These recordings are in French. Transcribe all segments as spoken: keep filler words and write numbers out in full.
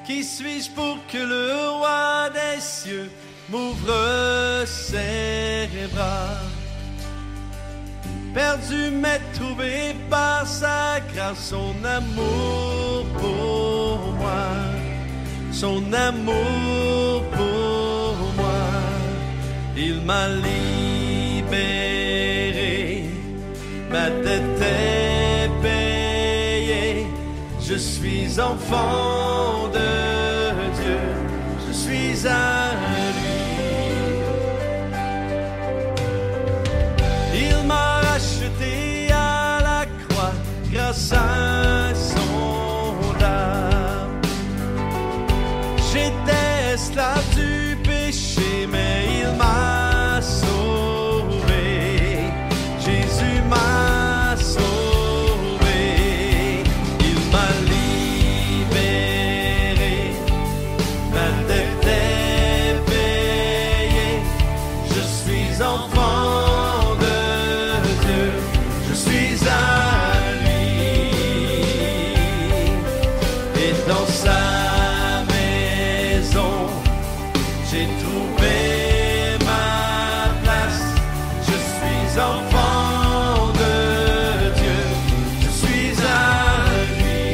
Qui suis-je pour que le roi des cieux m'ouvre ses bras? Perdu mais trouvé par sa grâce, son amour pour moi, son amour pour moi. Il m'a libéré, ma dette est payée. Je suis enfant de Dieu, je suis à lui. Il m'a racheté à la croix grâce à son âme. J'étais esclave du péché, mais il m'a sauvé. Jésus m'a sauvé. Il m'a libéré. Ma dette est payée. Je suis enfant de Dieu. Je suis à lui. Et dans sa maison, j'ai trouvé ma place. Je suis enfant de Dieu. Je suis à lui.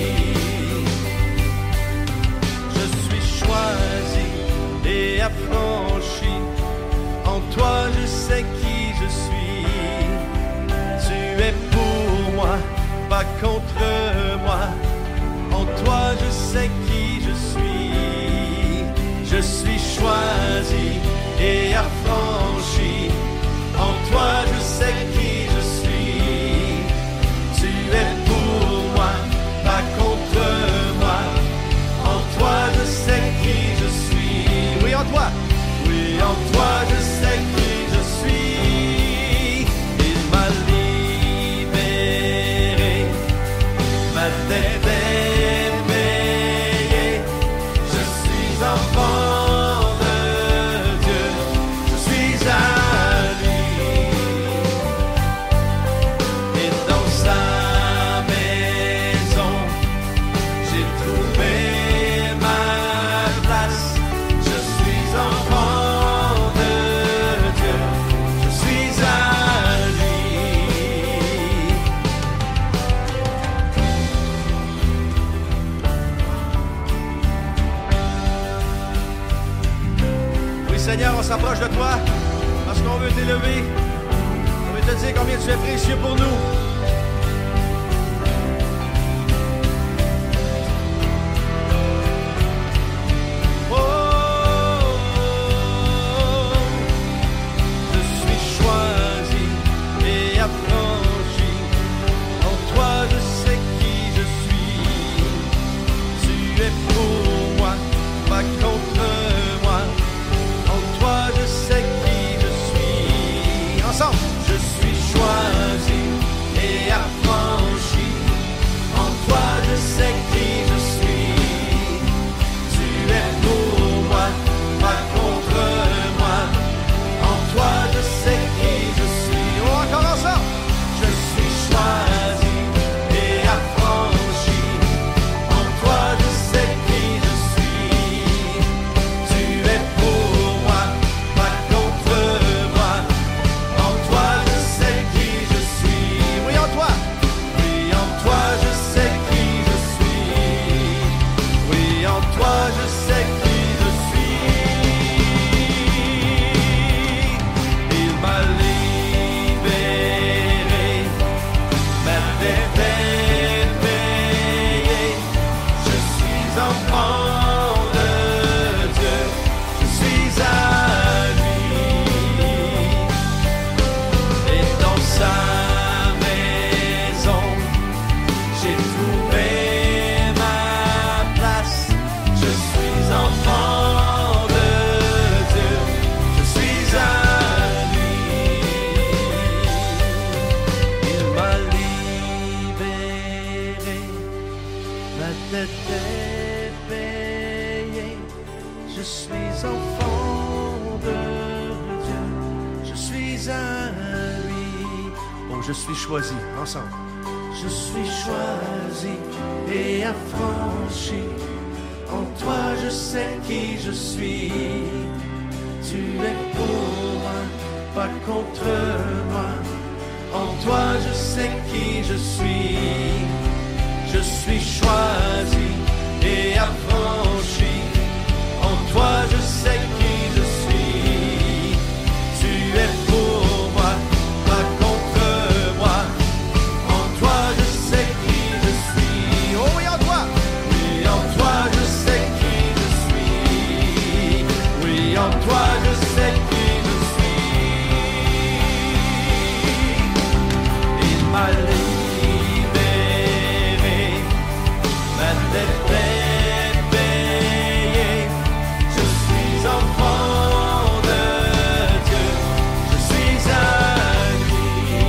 Je suis choisi et affranchi. En toi, je sais qui je suis. Tu es pour moi, pas contre moi. En toi, je sais qui je suis. Je suis choisi et affranchi. En toi, je sais qui je suis. Tu es pour moi, pas contre moi. En toi, je sais qui je suis. Oui, en toi. Oui, en toi, je sais qui je suis. Il m'a libéré. Ma dette est payée. Je suis enfant de Dieu. Je suis à lui. Et dans sa maison, j'ai trouvé ma place. Je suis enfant de Dieu. Je suis à lui. Oui, Seigneur, on s'approche de toi parce qu'on veut t'élever. On veut te dire combien tu es précieux pour nous. Oh, je suis choisi et affranchi. En toi, je sais qui je suis. Tu es pour moi, pas contre moi. En toi, je sais qui je suis. Ensemble, je suis choisi et affranchi. En toi, je sais qui je suis. Tu es pour moi, pas contre moi. En toi, je sais qui je suis. Oh, encore ensemble. Je suis choisi et affranchi. En toi, je sais qui je suis. Tu es pour moi, pas contre moi. En toi, je sais qui je suis. Oui, en toi. Oui, en toi, je sais qui je suis. Oui, en toi, je sais qui je suis. Il m'a libéré. Ma dette est payée. Je suis enfant de Dieu. Je suis à lui. Et dans sa maison, j'ai trouvé ma place. Je suis enfant de Dieu. Je suis à lui. Il m'a libéré. Ma dette est payée. Je suis enfant de Dieu. Je suis à lui. Oh, je suis choisi. Ensemble. Je suis choisi et affranchi. En toi je sais qui je suis. Tu es pour moi, pas contre moi. En toi je sais qui je suis. Je suis choisi et affranchi. En toi je sais qui je suis. Tu es pour moi, pas contre moi. En toi je sais qui je suis. Oh oui, en toi. Oui, en toi je sais qui je suis. Oui, en toi je sais qui je suis. Il m'a libéré, ma dette est payée. Je suis enfant de Dieu, je suis à lui.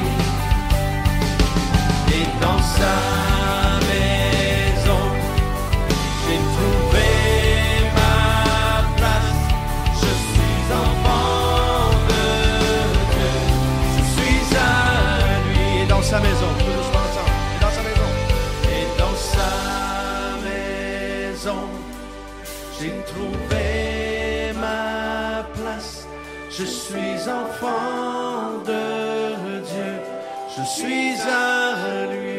Et dans sa maison, j'ai trouvé ma place. Je suis enfant de Dieu, je suis à lui. Et dans sa maison, tout doucement ensemble. Et dans sa maison. Et dans sa maison, j'ai trouvé ma place. Je suis enfant de Dieu, je suis à lui.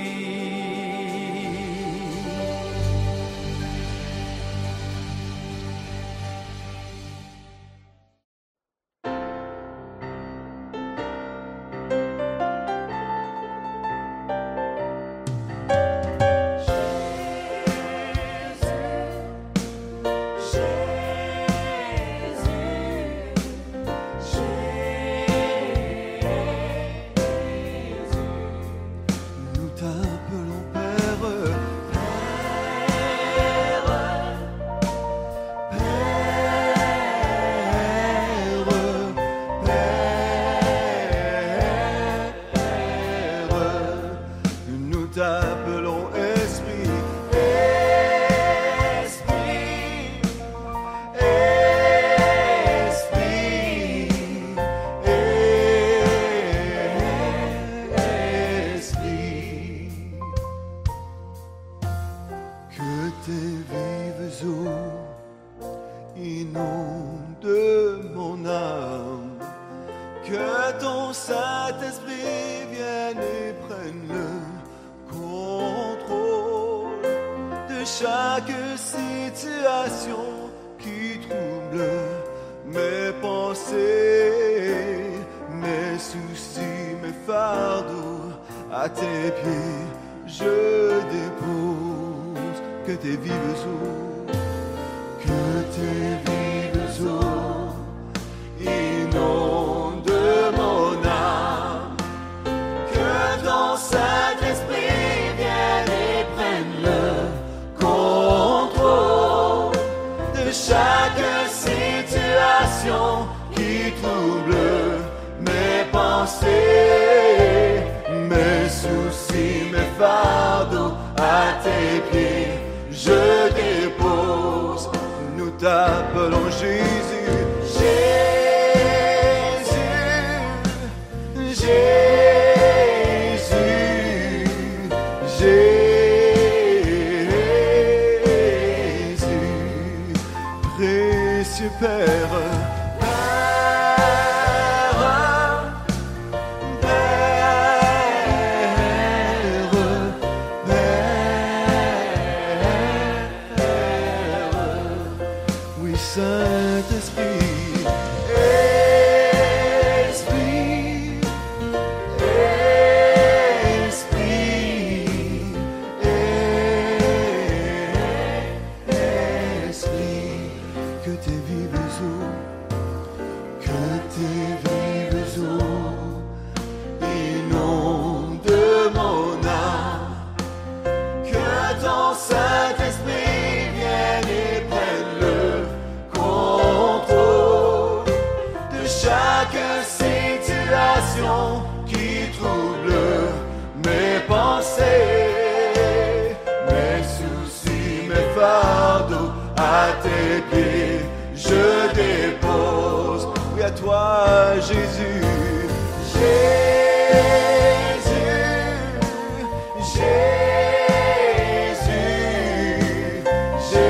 Nous t'appelons Père, Père, Père. Nous t'appelons Esprit, Esprit, Esprit, Esprit. Que tes vives eaux inondent mon âme, que ton Saint-Esprit vienne et prenne le contrôle de chaque situation qui trouble mes pensées, mes soucis, mes fardeaux. À tes pieds je dépose. Que tes vives eaux, que tes vives eaux inondent mon âme, que ton Saint-Esprit vienne et prenne le contrôle de chaque situation qui trouble mes pensées, mes soucis, mes fardeaux. À tes pieds je dépose. Nous t'appelons Jésus, Jésus, Jésus, Jésus, précieux Père. Saint-Esprit, Esprit, Esprit, Esprit, que tes vives eaux, que tes vives eaux inondent mon âme, que ton Saint-Esprit vienne et prenne le chaque situation qui trouble mes pensées, mes soucis, mes fardeaux. À tes pieds je dépose. Oui, à toi Jésus, Jésus, Jésus, Jésus.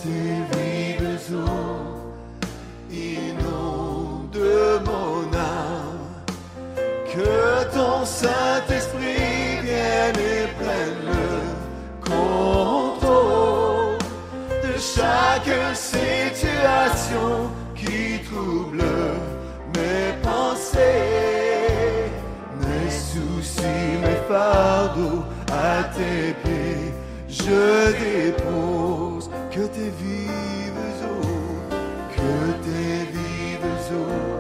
tes vives eaux inondent mon âme, que ton Saint-Esprit vienne et prenne le contrôle de chaque situation qui trouble mes pensées, mes soucis, mes fardeaux à tes pieds, je dépose. Que tes vives eaux, que tes vives eaux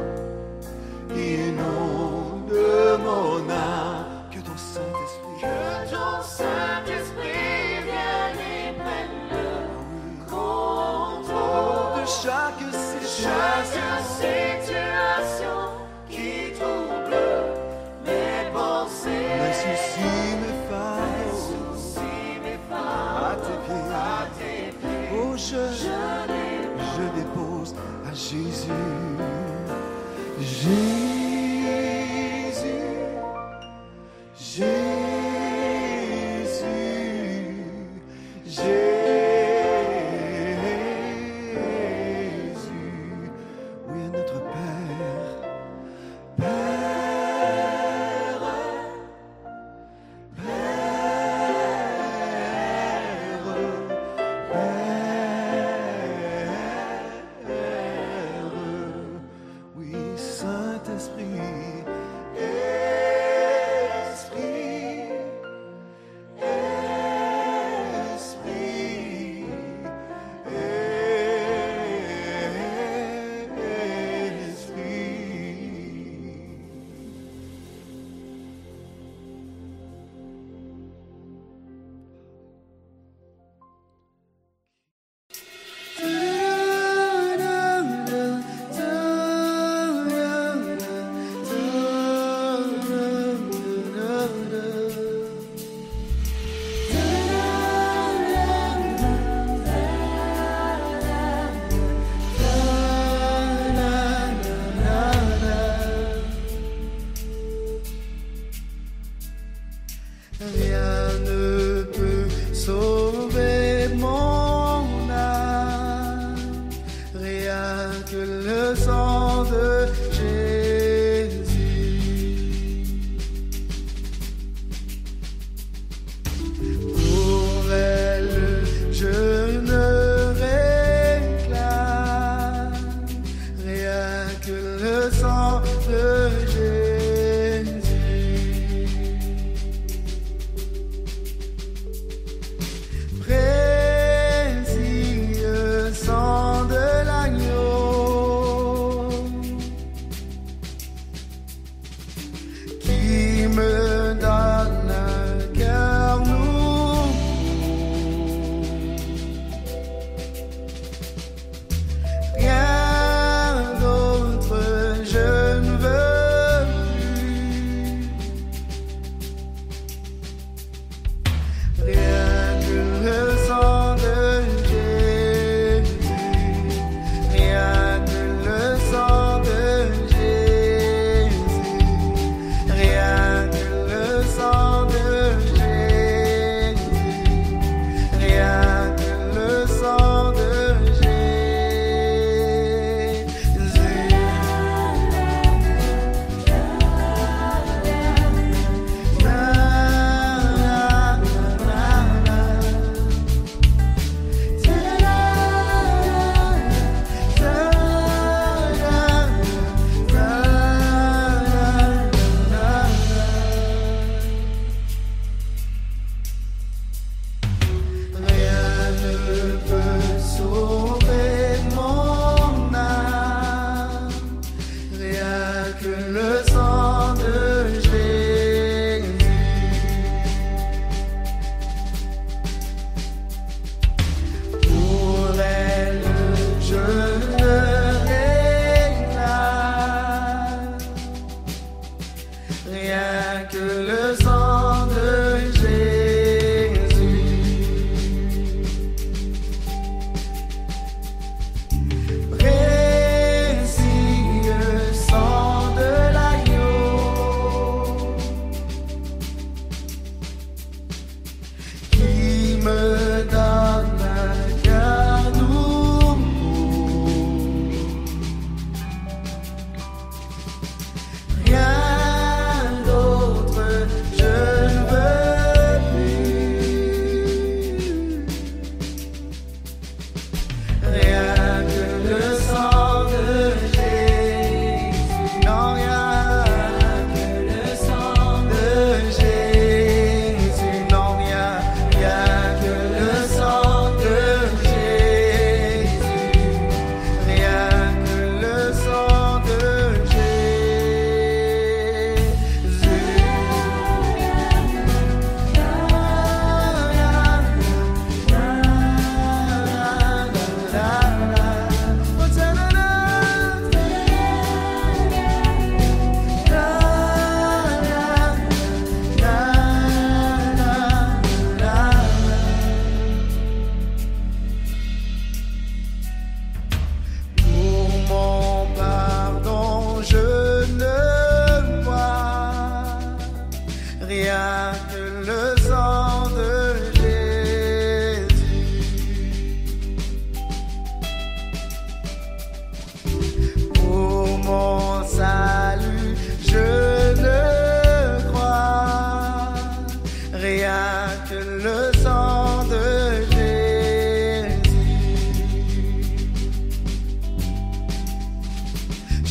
inondent mon âme, que ton Saint-Esprit, que ton Saint-Esprit vienne et prenne le contrôle de chaque situation, situation qui trouble mes pensées, mes soucis, mes fardeaux, à tes pieds, à tes pieds. Oh, je, je, je dépose à Jésus, Jésus, Jésus, Jésus. Oui, à notre Père, Père, Père, Père. Oui, Saint-Esprit.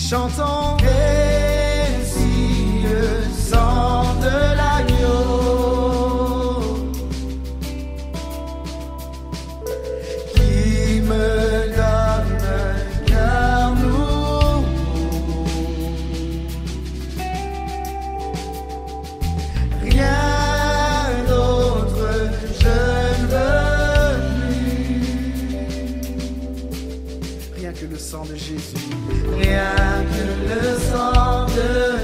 Chantons, et si le sang de l'agneau qui me donne un cœur nouveau, rien d'autre je ne veux plus, rien que le sang de Jésus. Rien que le sang de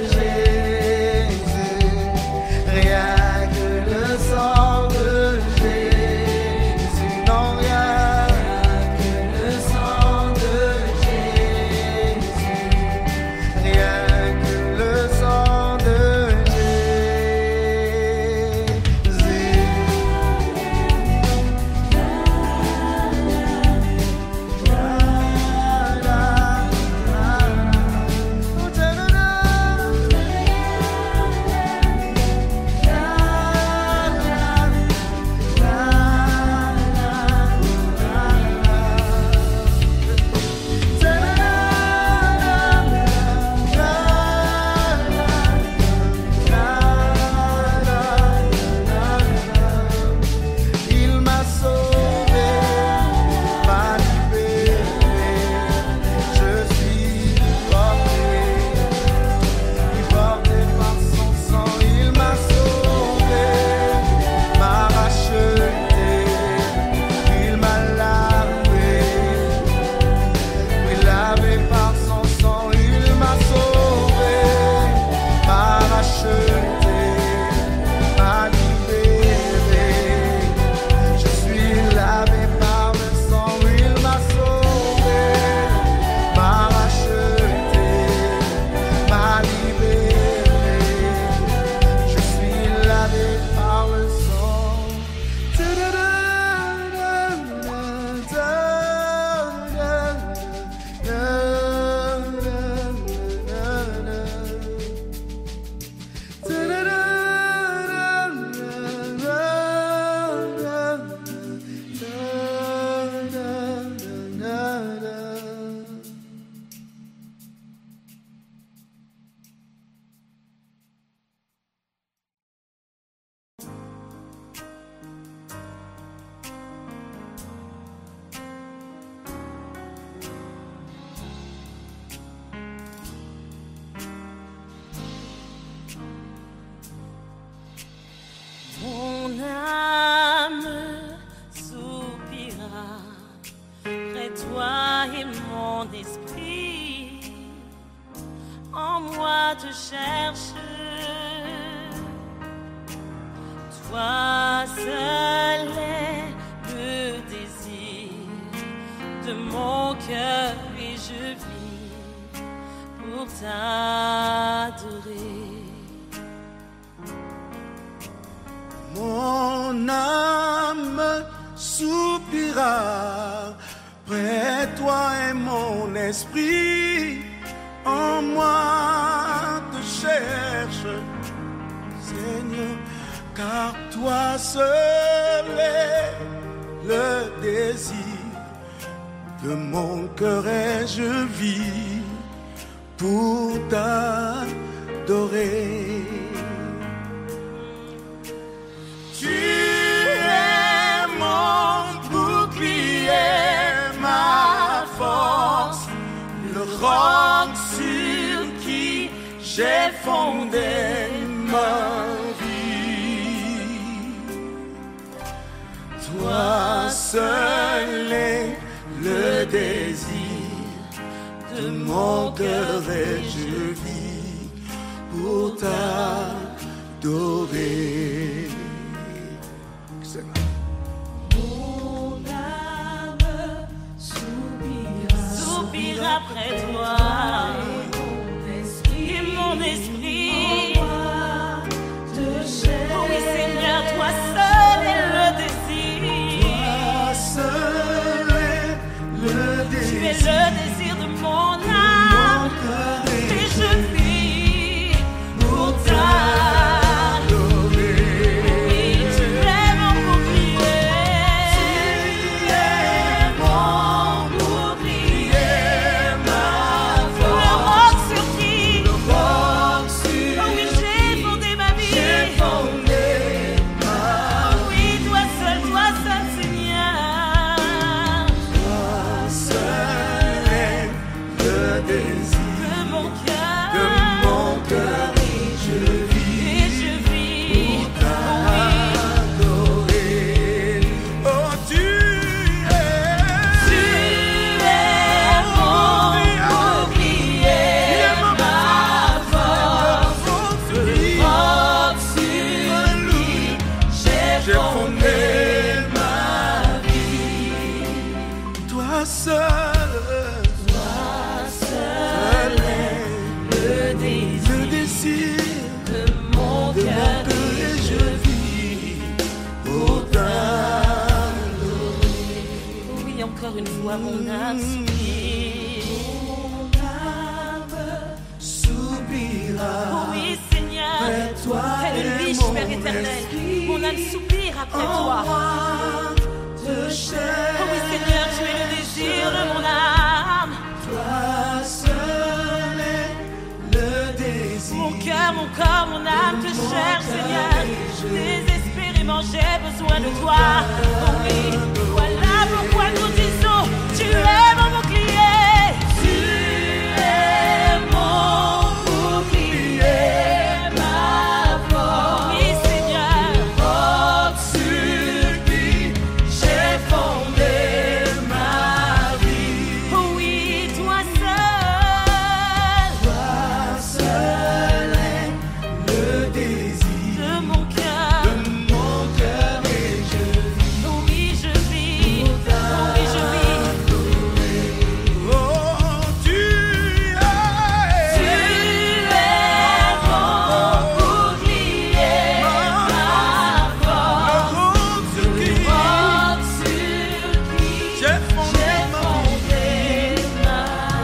Jésus, rien que le sang de Jésus, non, rien que le sang de Jésus, rien que le sang de Mon âme soupira près de toi et mon esprit en moi te cherche, Seigneur, car toi seul est le désir de mon cœur et je vis pour t'adorer. Tu es mon bouclier, ma force, le roc sur qui j'ai fondé ma vie. Toi seul est le désir de mon cœur et je vis pour t'adorer. Mon âme soupira, soupira près de toi, et mon esprit te cherche. Oh oui Seigneur, toi seul est le désir. Toi seul est le désir. Tu es le désir de mon âme, et je vis pour t'adorer. Rock seul est le désir de mon cœur. de mon cœur et je vis Et je vis pour t'adorer. Oh, tu es, Tu es mon bouclier, ma force, force de vie. force sur qui j'ai J'ai fondé fondé ma vie. toi seul, Toi seul est le désir le désir de mon de mon cœur cœur et et je je vis pour t'adorer. Oui, encore une fois, mon âme soupire. Mon âme soupira. Oui, Seigneur, Après toi telle une est biche, mon Père éternel, esprit. mon âme soupire après En toi. moi te cherche. Oh oui, Seigneur, tu es le désir de mon âme. Toi seul est le désir. Mon cœur, mon corps, mon âme te cherche, Seigneur. Désespérément, j'ai besoin de toi. Oh oui, voilà pourquoi nous disons, tu es mon bouclier. Tu es mon bouclier, ma force. Oui, Seigneur, Force sur qui j'ai fondé ma vie. oh oui, toi seul, Toi seul est le désir de mon cœur. de mon cœur et je vis. Oh oui, je vis. Oh oui, je vis. Oh, tu es, Tu es mon bouclier, ma force, force sur qui force sur qui j'ai fondé j'ai ma fondé ma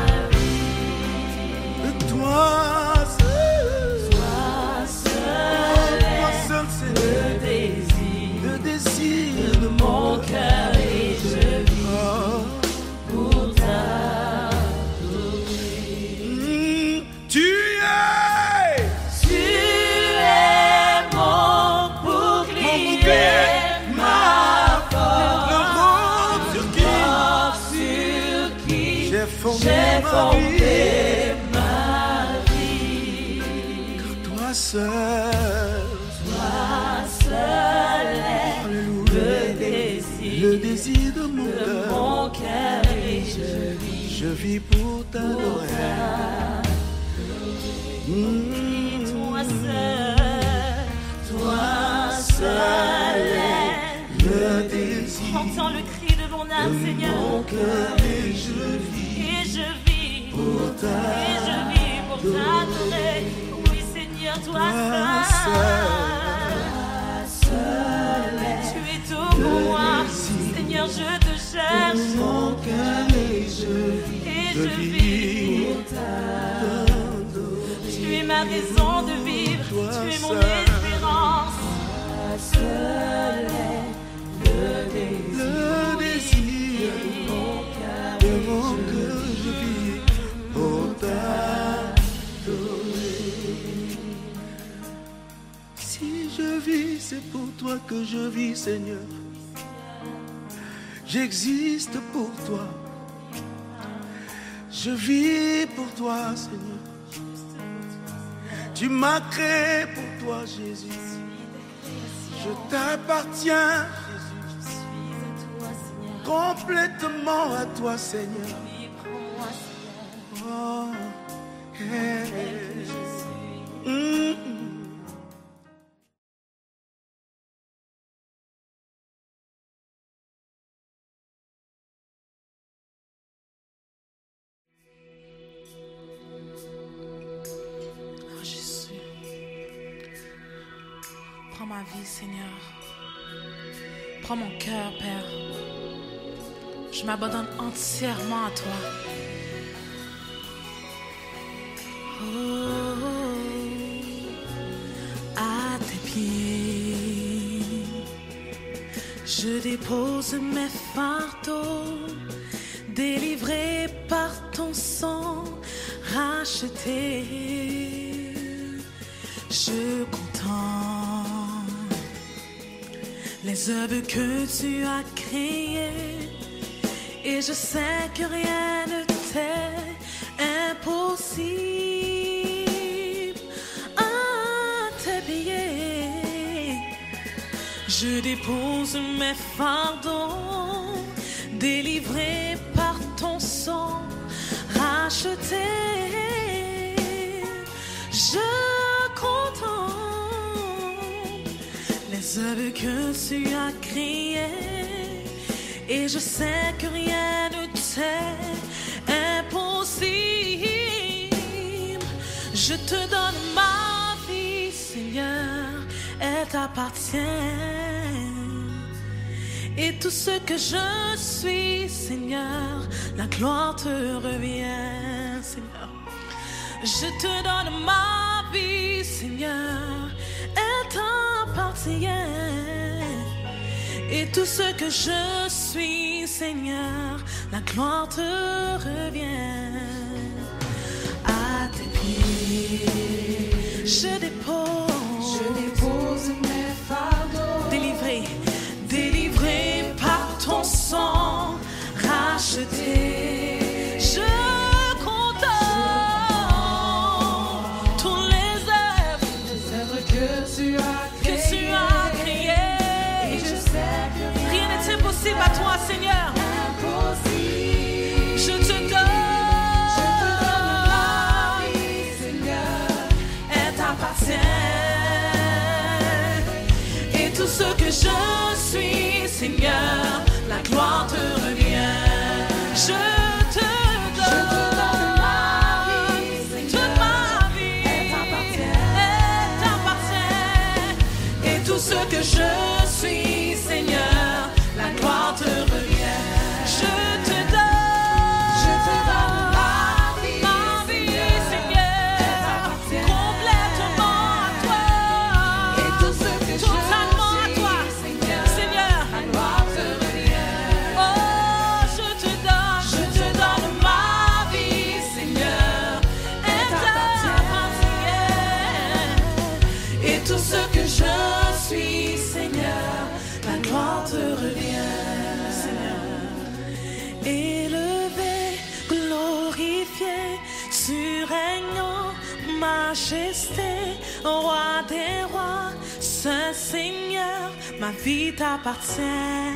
vie. Toi seul, Toi seul toi est seul c'est le désir le désir de mon cœur et je vis Oh. pour Mm, t'adorer. tu es Tu es mon bouclier, ma le force, rôle sur qui force sur qui j'ai fondé j'ai ma fondé vie. ma vie. Toi seul, Toi seul est alléluia, le désir le désir de mon de cœur. mon cœur et je vis Je vis pour pour t'adorer. t'adorer. Mm, Toi seul, toi seul est le désir Entends le cri de mon âme, de Seigneur. mon cœur et je vis Et je vis, pour et je vis pour t'adorer. Oui, Seigneur, toi seul, tu es tout pour moi. Seigneur, je te cherche, mon cœur et je vis. et Je je vis vis. pour t'adorer. Tu es ma raison de vivre, Toi tu es mon seul. espérance. Toi seul est le désir Le désir de mon cœur, je vis pour t'adorer. Si je vis, c'est pour toi que je vis, Seigneur. J'existe pour toi. Je vis pour toi, Seigneur. Tu m'as créé pour toi, Jésus. Je t'appartiens, Jésus. Complètement à toi, Seigneur. Oh, yeah. Mm. Oh Jésus, prends ma vie, Seigneur. Prends mon cœur, Père. Je m'abandonne entièrement à toi. Oh, à tes pieds, je dépose mes fardeaux, délivrés par ton sang racheté. Je contemple les œuvres que tu as créées Et je sais que rien ne t'est impossible à tes pieds. Je dépose mes fardeaux, délivrés par ton sang, racheté. Je contemple les œuvres que tu as créées, et je sais que rien ne t'est impossible. Je te donne ma vie, Seigneur, elle t'appartient. Et tout ce que je suis, Seigneur, la gloire te revient, Seigneur. Je te donne ma vie, Seigneur, elle t'appartient. Et tout ce que je suis, Seigneur, la gloire te revient. À tes pieds, je dépose, je dépose mes fardeaux, délivré, délivré par ton sang, racheté. Je contemple tous les œuvres, les œuvres que tu as que tu as créées. Et je sais que Rien n'est impossible à toi, Seigneur. impossible. Je te donne, Je te donne ma vie, Seigneur, elle t'appartient. Et tout ce que je suis, Seigneur, la gloire te revient. Je te donne, je te donne ma vie, toute Seigneur, ma vie, elle t'appartient. elle t'appartient. Et tout ce que je suis, Seigneur, la gloire te revient. Je te donne, Je te donne ma vie, ma vie, Seigneur, elle Seigneur, t'appartient. complètement à toi. Et tout ce que je Totalement à suis, toi, Seigneur, Seigneur. la gloire te revient. Oh, je te donne, je te donne ma vie, Seigneur, elle t'appartient. Et tout ce que je suis, Seigneur, la gloire te revient, Seigneur. Élevé, glorifié, tu règnes en majesté, roi des rois, Saint Seigneur, ma vie t'appartient.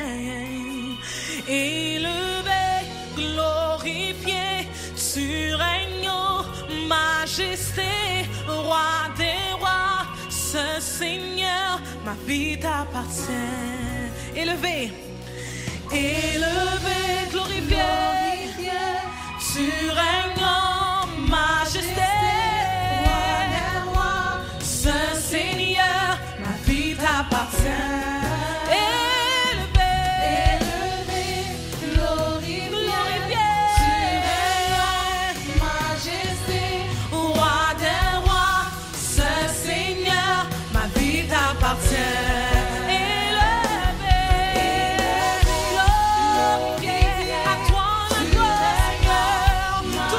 Élevé, glorifié, tu règnes en majesté, roi des rois, Saint Seigneur, ma vie t'appartient. Élevé, élevé, glorifié, tu règnes en majesté, Saint Seigneur, ma vie t'appartient. Élevé, Élevé, glorifié, tu règnes en majesté, roi des rois, Saint Seigneur, ma vie t'appartient. Élevé, glorifié, à toi la gloire,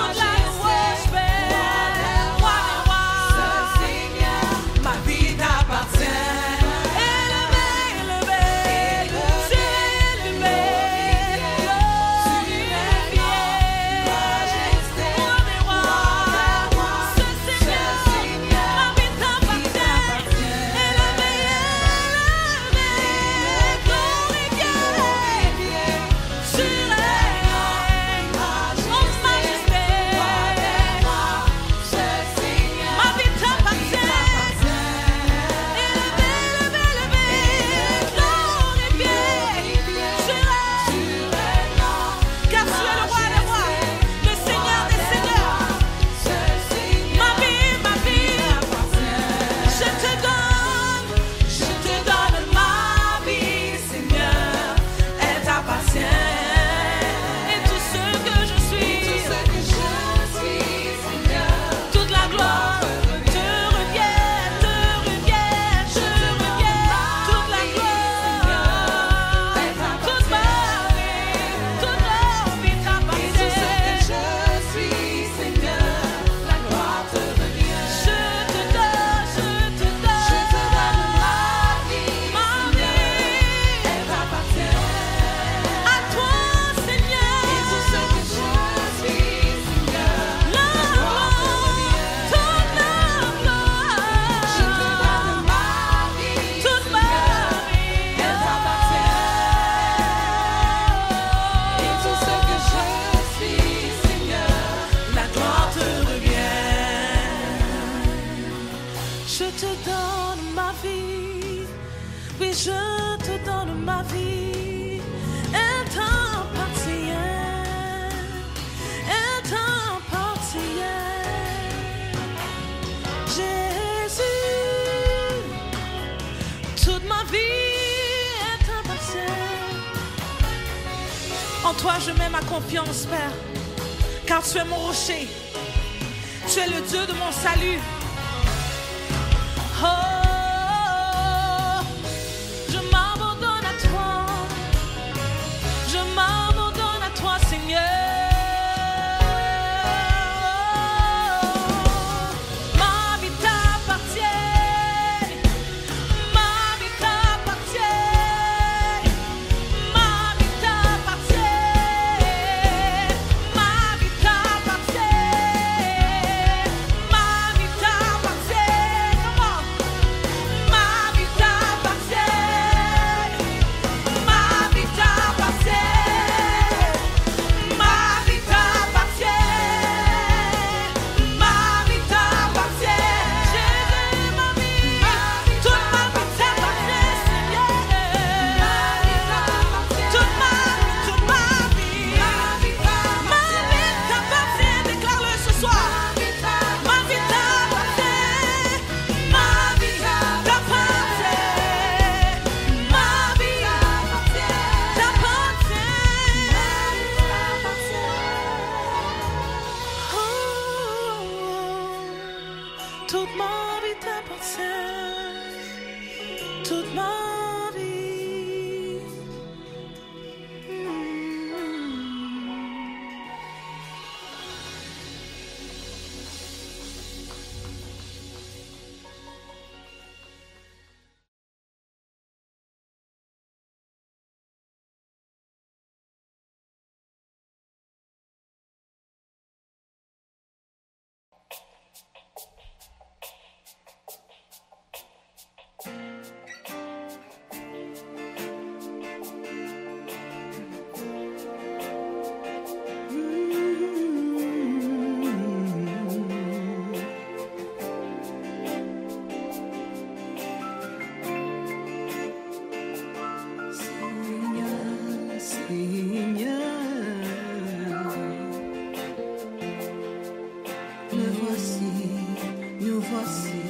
En toi je mets ma confiance, Père, car tu es mon rocher. Tu es le Dieu de mon salut. Oh, je m'abandonne à toi. Je m'abandonne à toi, Seigneur. Ma vie t'appartient. Ma vie t'appartient. Ma vie t'appartient. Ma vie t'appartient. Ma vie t'appartient. Come on. Ma vie t'appartient. Ma vie t'appartient. Ma vie t'appartient. Ma vie t'appartient. Jésus, ma vie, toute ma vie t'appartient, Seigneur. Toute ma vie, toute ma vie, ma vie t'appartient. Déclare-le ce soir. Ma vie t'appartient. Ma vie t'appartient. Ma vie t'appartient. Oh, toute ma vie t'appartient. Toute ma vie. Mm. Me voici, nous voici.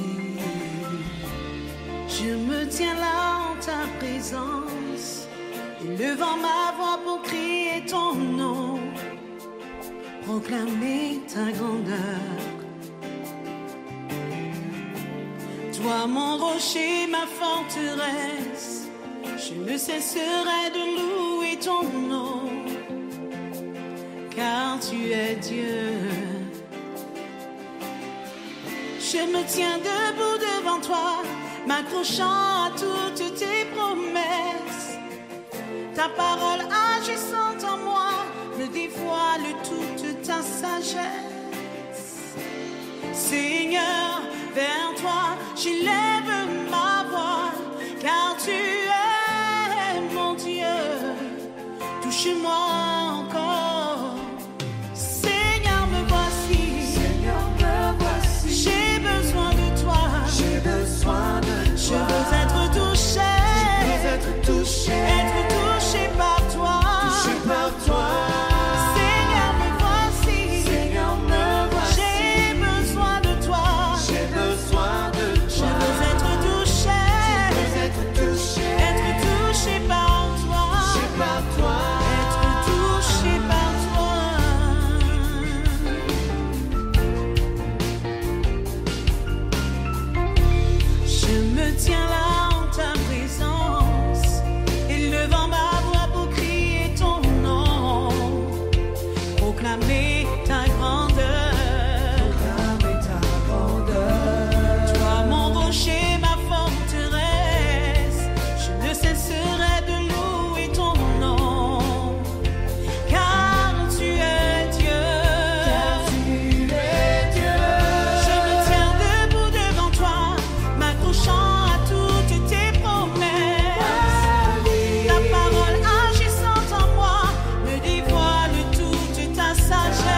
Je me tiens là en ta présence, élevant ma voix pour crier ton nom, proclamer ta grandeur. Toi mon rocher, ma forteresse, je ne cesserai de louer ton nom, car tu es Dieu. Je me tiens debout devant toi, m'accrochant à toutes tes promesses. Ta parole agissante en moi me dévoile toute ta sagesse. Seigneur, vers toi j'élève ma voix, car tu es mon Dieu. Touche-moi encore. Seigneur, me voici. Seigneur, me voici. J'ai besoin de toi. J'ai besoin de toi. Je veux être touché. Je veux être touché. Être touché par toi. Touché par toi. Seigneur, me voici. Seigneur, me voici. J'ai besoin de toi. J'ai besoin de Je toi. veux être touché. Je veux être touché. Être touché par toi. Touché par toi. Être touché par toi. Je me tiens là en ta présence, élevant ma voix pour crier ton nom, proclamer ta grandeur. Proclamer ta grandeur. Toi mon rocher, ma forteresse, je ne cesserai de louer ton nom, car tu es Dieu. Tu es Dieu. Je me tiens debout devant toi, m'accrochant à toutes tes promesses. Ta parole agissante en moi me dévoile toute ta sagesse.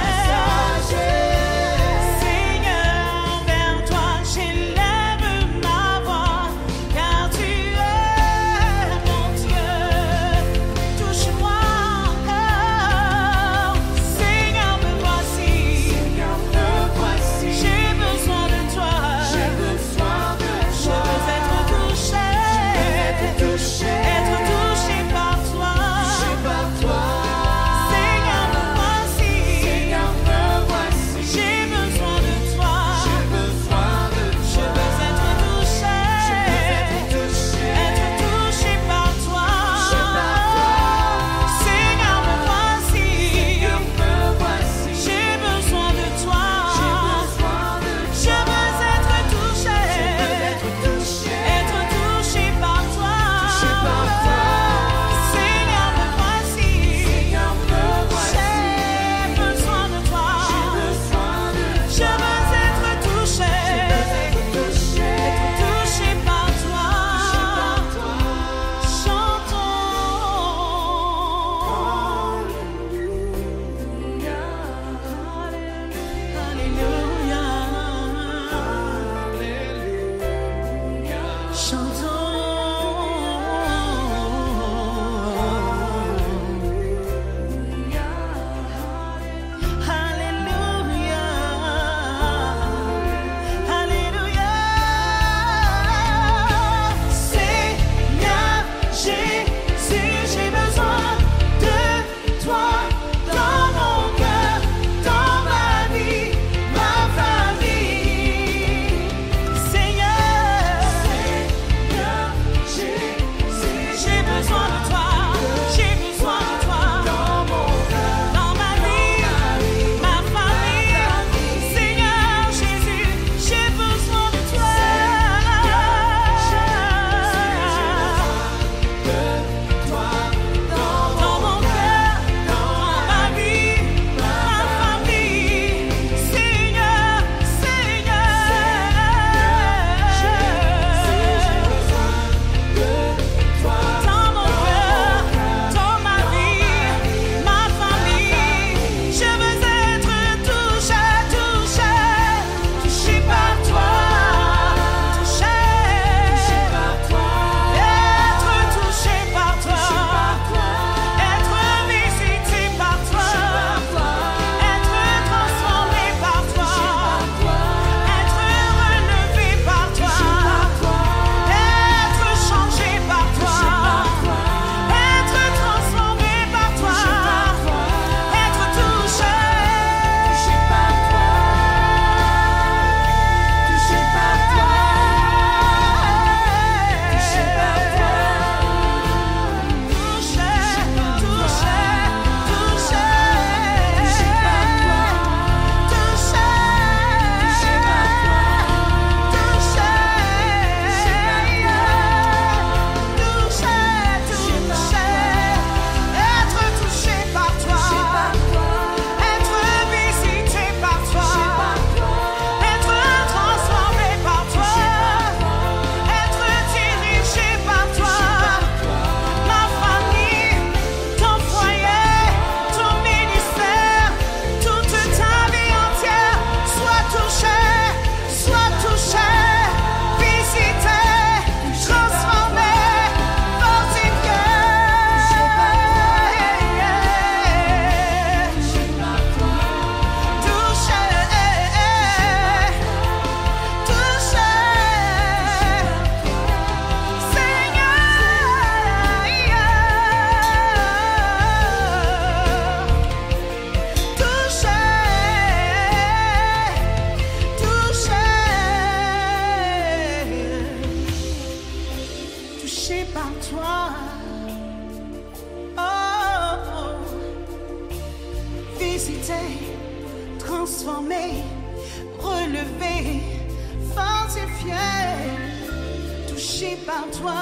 ressuscité, transformé, relevé, fortifié, touché par toi,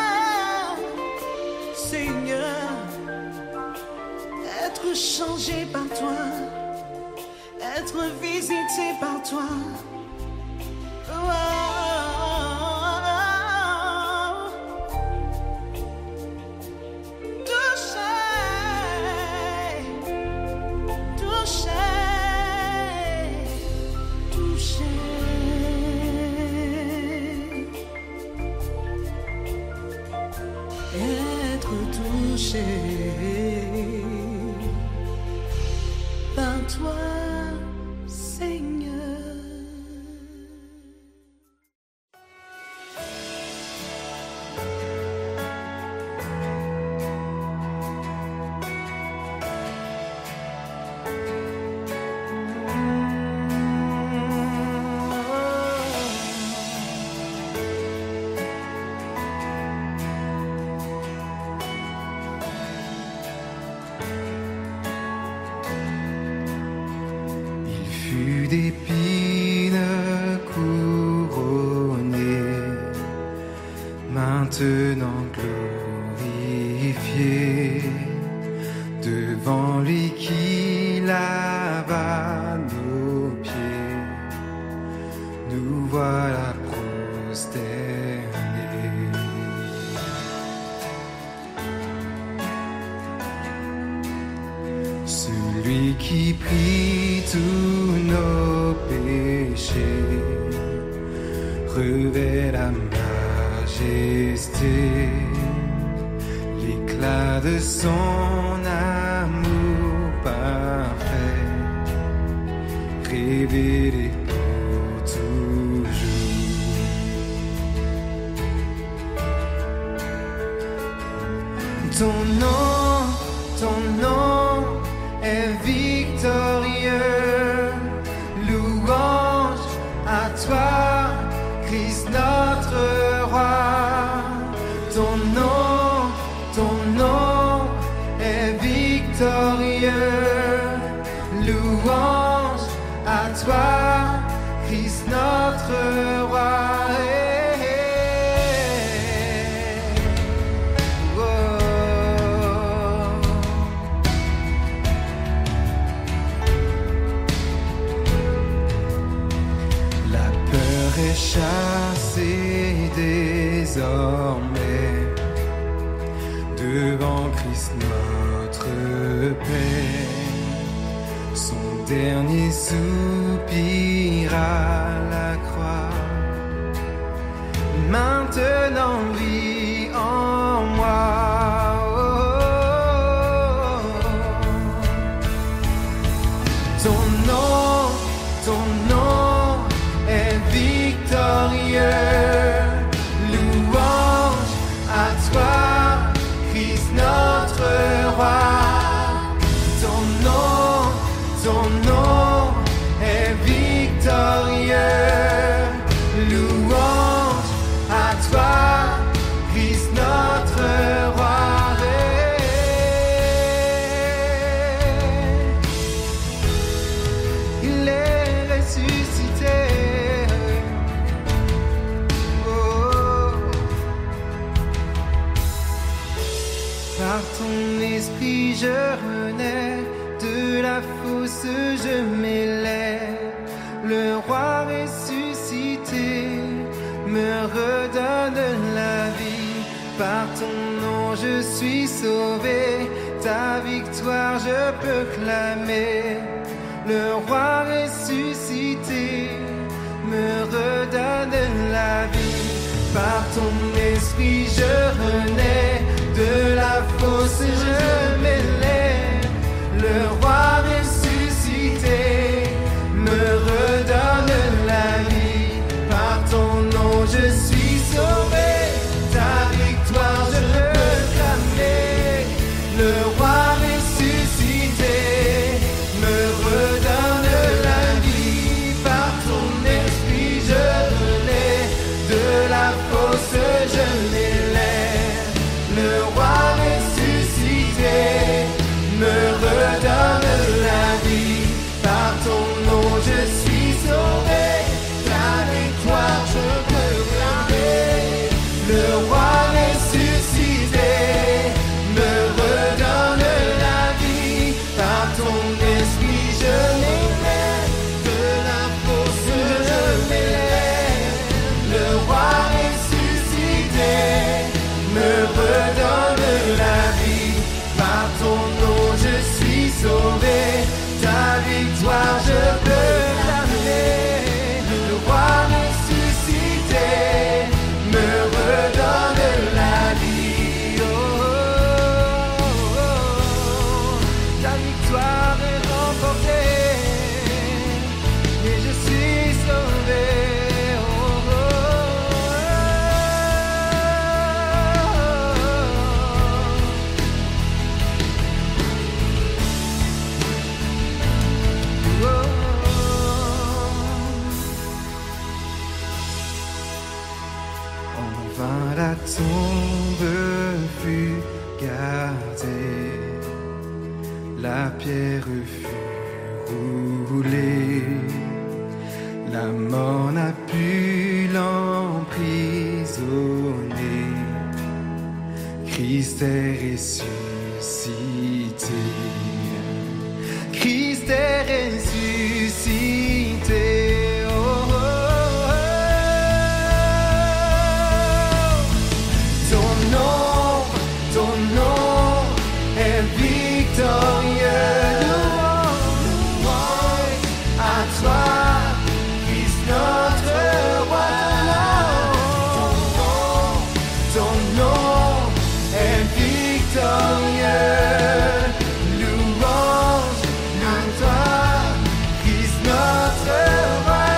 Seigneur, être changé par toi, être visité par toi. Oh, par toi, Seigneur. D'épines couronnées, maintenant glorifié, devant lui qui lava nos pieds, nous voilà prosternés. Celui qui prit tous nos péchés revêt la majesté, l'éclat de son amour parfait, révélé pour toujours. Ton nom, ton nom est victorieux, louange à toi, Christ notre roi. Ton nom, ton nom est victorieux, louange à toi, Christ notre roi. Chassé désormais devant Christ notre Père, son dernier soupir à la croix, maintenant vit en moi. Oh, ton nom, ton nom est victorieux, louange à toi, Christ notre roi. Ton nom, ton nom est victorieux, louange à toi, Christ notre roi. Il est ressuscité. Par ton esprit je renais, de la fosse je m'élève. Le roi ressuscité me redonne la vie. Par ton nom je suis sauvé, ta victoire je peux clamer. Le roi ressuscité me redonne la vie. Par ton esprit je renais, de la fosse je m'élève. Le roi ressuscité me redonne la vie. Par ton nom je suis sauvé, ta victoire je peux clamer. Le roi ressuscité me redonne la vie. Par ton esprit je renais, de la fosse je m'élève. tombe fut gardée, la pierre fut roulée, la mort n'a pu l'emprisonner. Christ est ressuscité, Christ est ressuscité. Oh, oh, oh. Ton nom, ton nom est victorieux. Louange à toi, Christ notre roi. Ton nom, ton nom est victorieux. Louange à toi, Christ notre roi.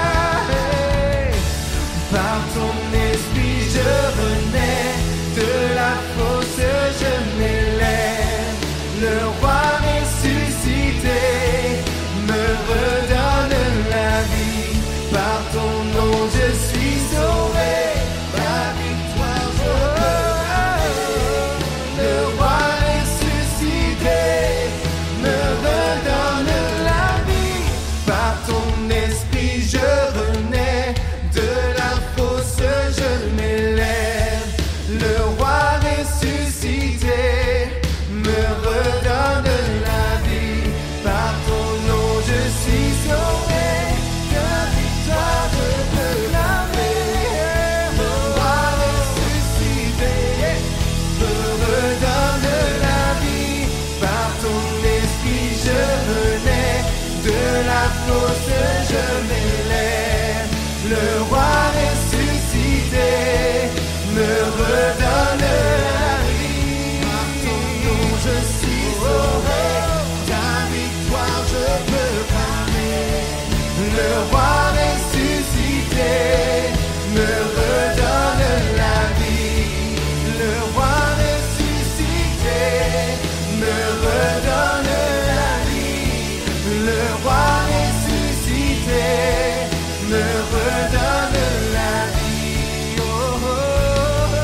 Par ton esprit je renais, de la fosse je m'élève. Le roi ressuscité me redonne la vie. Par ton nom je suis sauvé, la victoire je peux. Le roi ressuscité me redonne la vie. Par ton esprit je renais, de la fosse je m'élève. Le roi ressuscité me redonne la vie. Par ton nom je suis sauvé, de victoire je peux clamer. Le roi ressuscité me redonne la vie. Par ton esprit je renais, de la fosse je m'élève. Le roi ressuscité me redonne la vie. Par ton nom je suis sauvé, ta victoire je peux clamer. Le roi ressuscité me redonne la vie. Le roi ressuscité me redonne la vie. Le roi ressuscité me redonne la vie. Oh, oh, oh,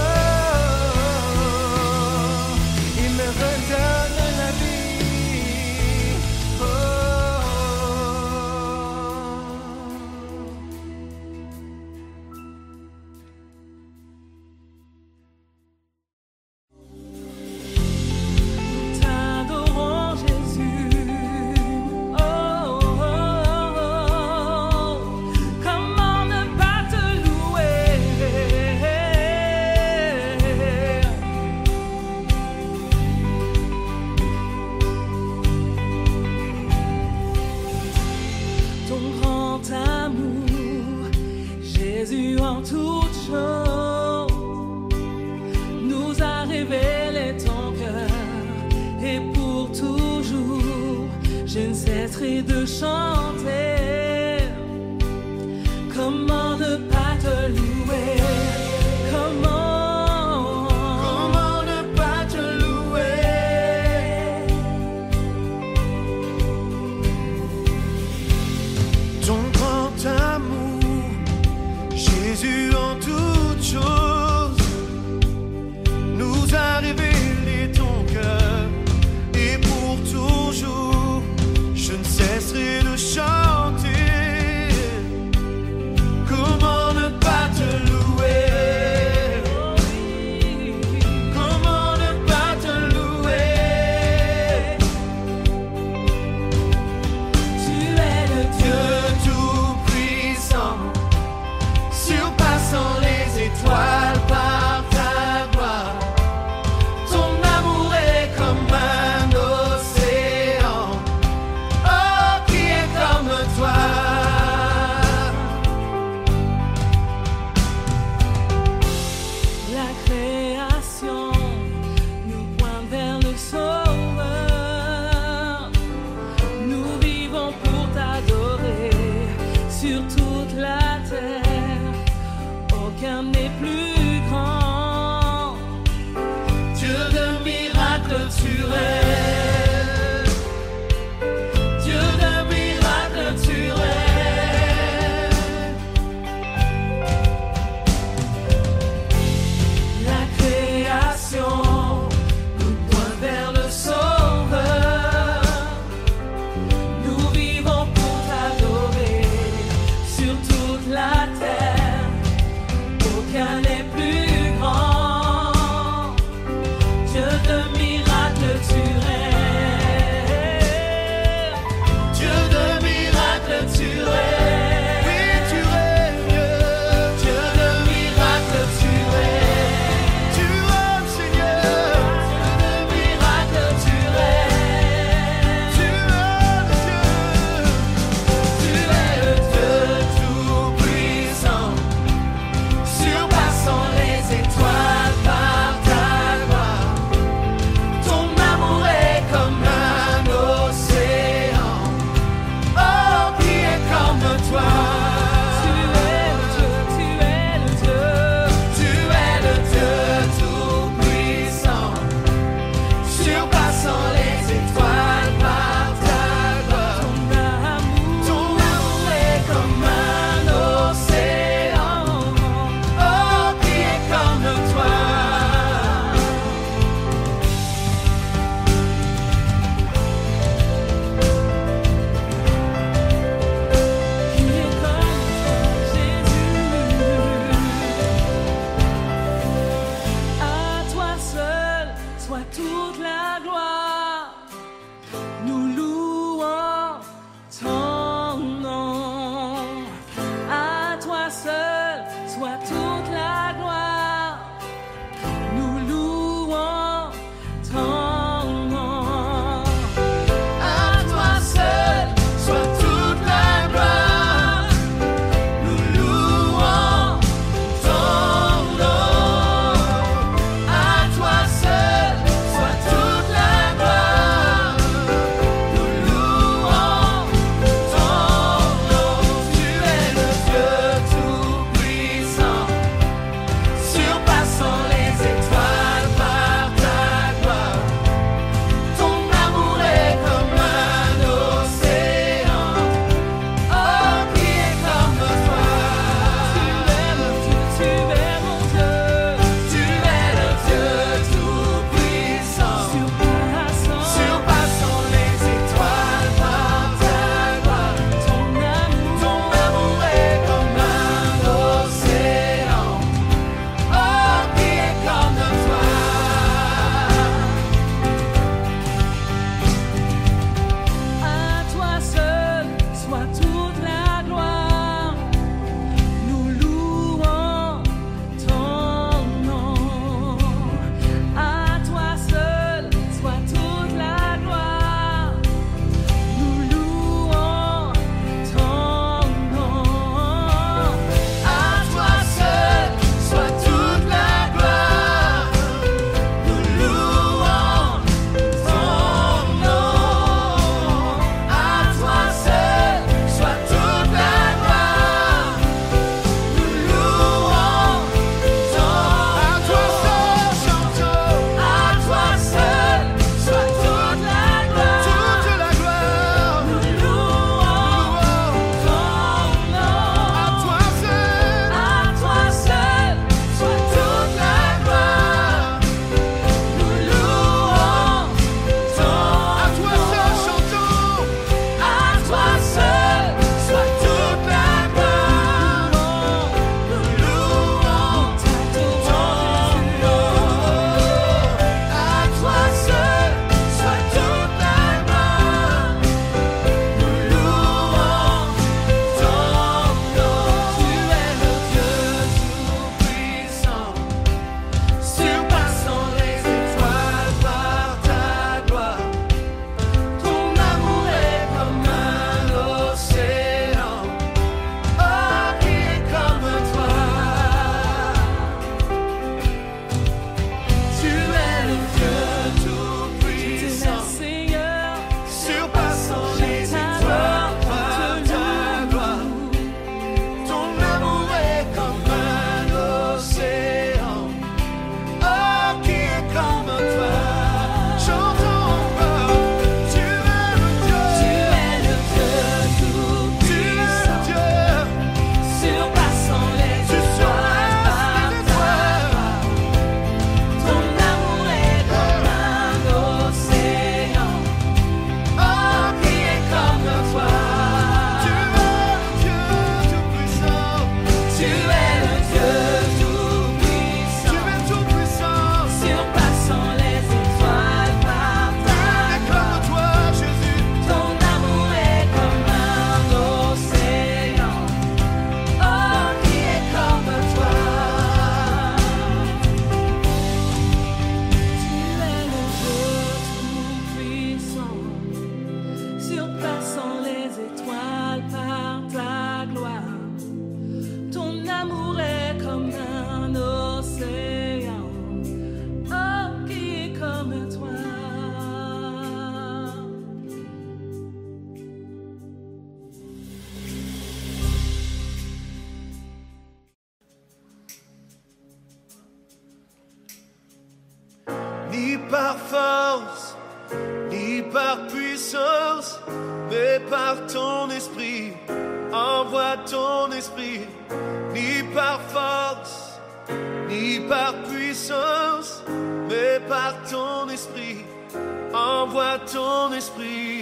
oh. Il me redonne la vie. Oh, oh, T'adorons Jésus. Oh, oh, oh, oh. Comment ne pas te louer? Ton grand amour, Jésus en toutes choses, nous a révélé ton cœur, et pour toujours, je ne cesserai de chanter. Comment ne pas te louer? Comment, comment ne pas te louer? Ton grand amour, Jésus en toutes choses, nous a révélé ton cœur, et pour toujours, je ne cesserai de chanter. par force, ni par puissance, mais par ton esprit. Envoie ton esprit, ni par force, ni par puissance, mais par ton esprit. Envoie ton esprit.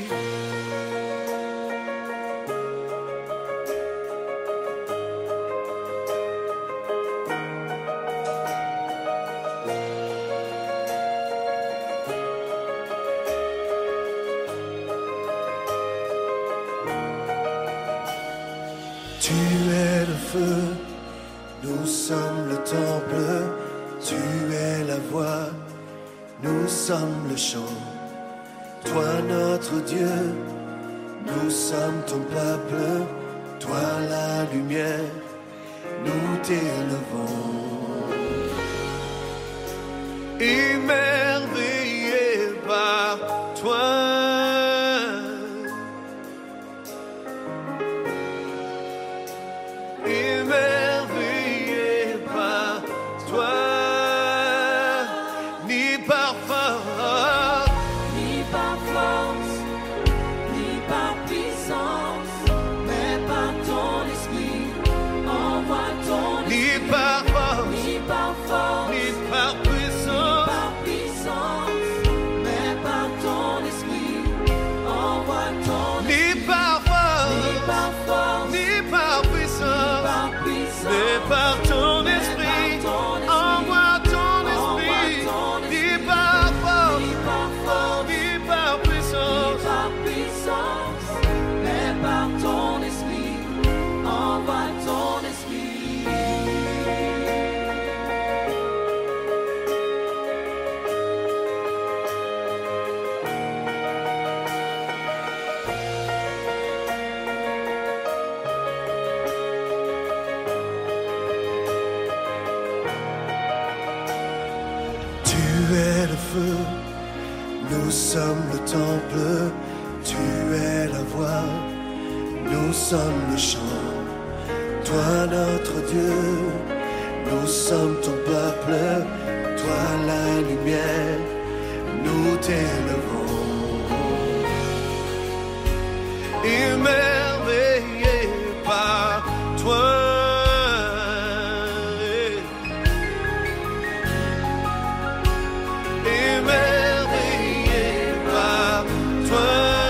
Tu es le feu, nous sommes le temple. Tu es la voix, nous sommes le chant. Toi notre Dieu, nous sommes ton peuple. Toi la lumière, nous t'élevons. Émerveillé par toi. Émerveillé par toi, ni par force, Ni par force, ni par puissance, mais par ton esprit. Envoie ton ni esprit. par force, Ni par force, ni par ni puissance, par puissance, mais par ton esprit. Envoie ton ni esprit. par Ni force, par force, ni par puissance, par puissance, mais par ton mais esprit. par ton esprit. Envoie ton Envoie esprit, ton ni esprit. par force, Ni par force, ni par ni puissance. par puissance, mais par ton esprit. Envoie ton esprit. Tu es le feu, nous sommes le temple. Tu es la voix, nous sommes le chant. Toi notre Dieu, nous sommes ton peuple. Toi la lumière, nous t'élevons. Émerveillé par toi. Émerveillé par toi.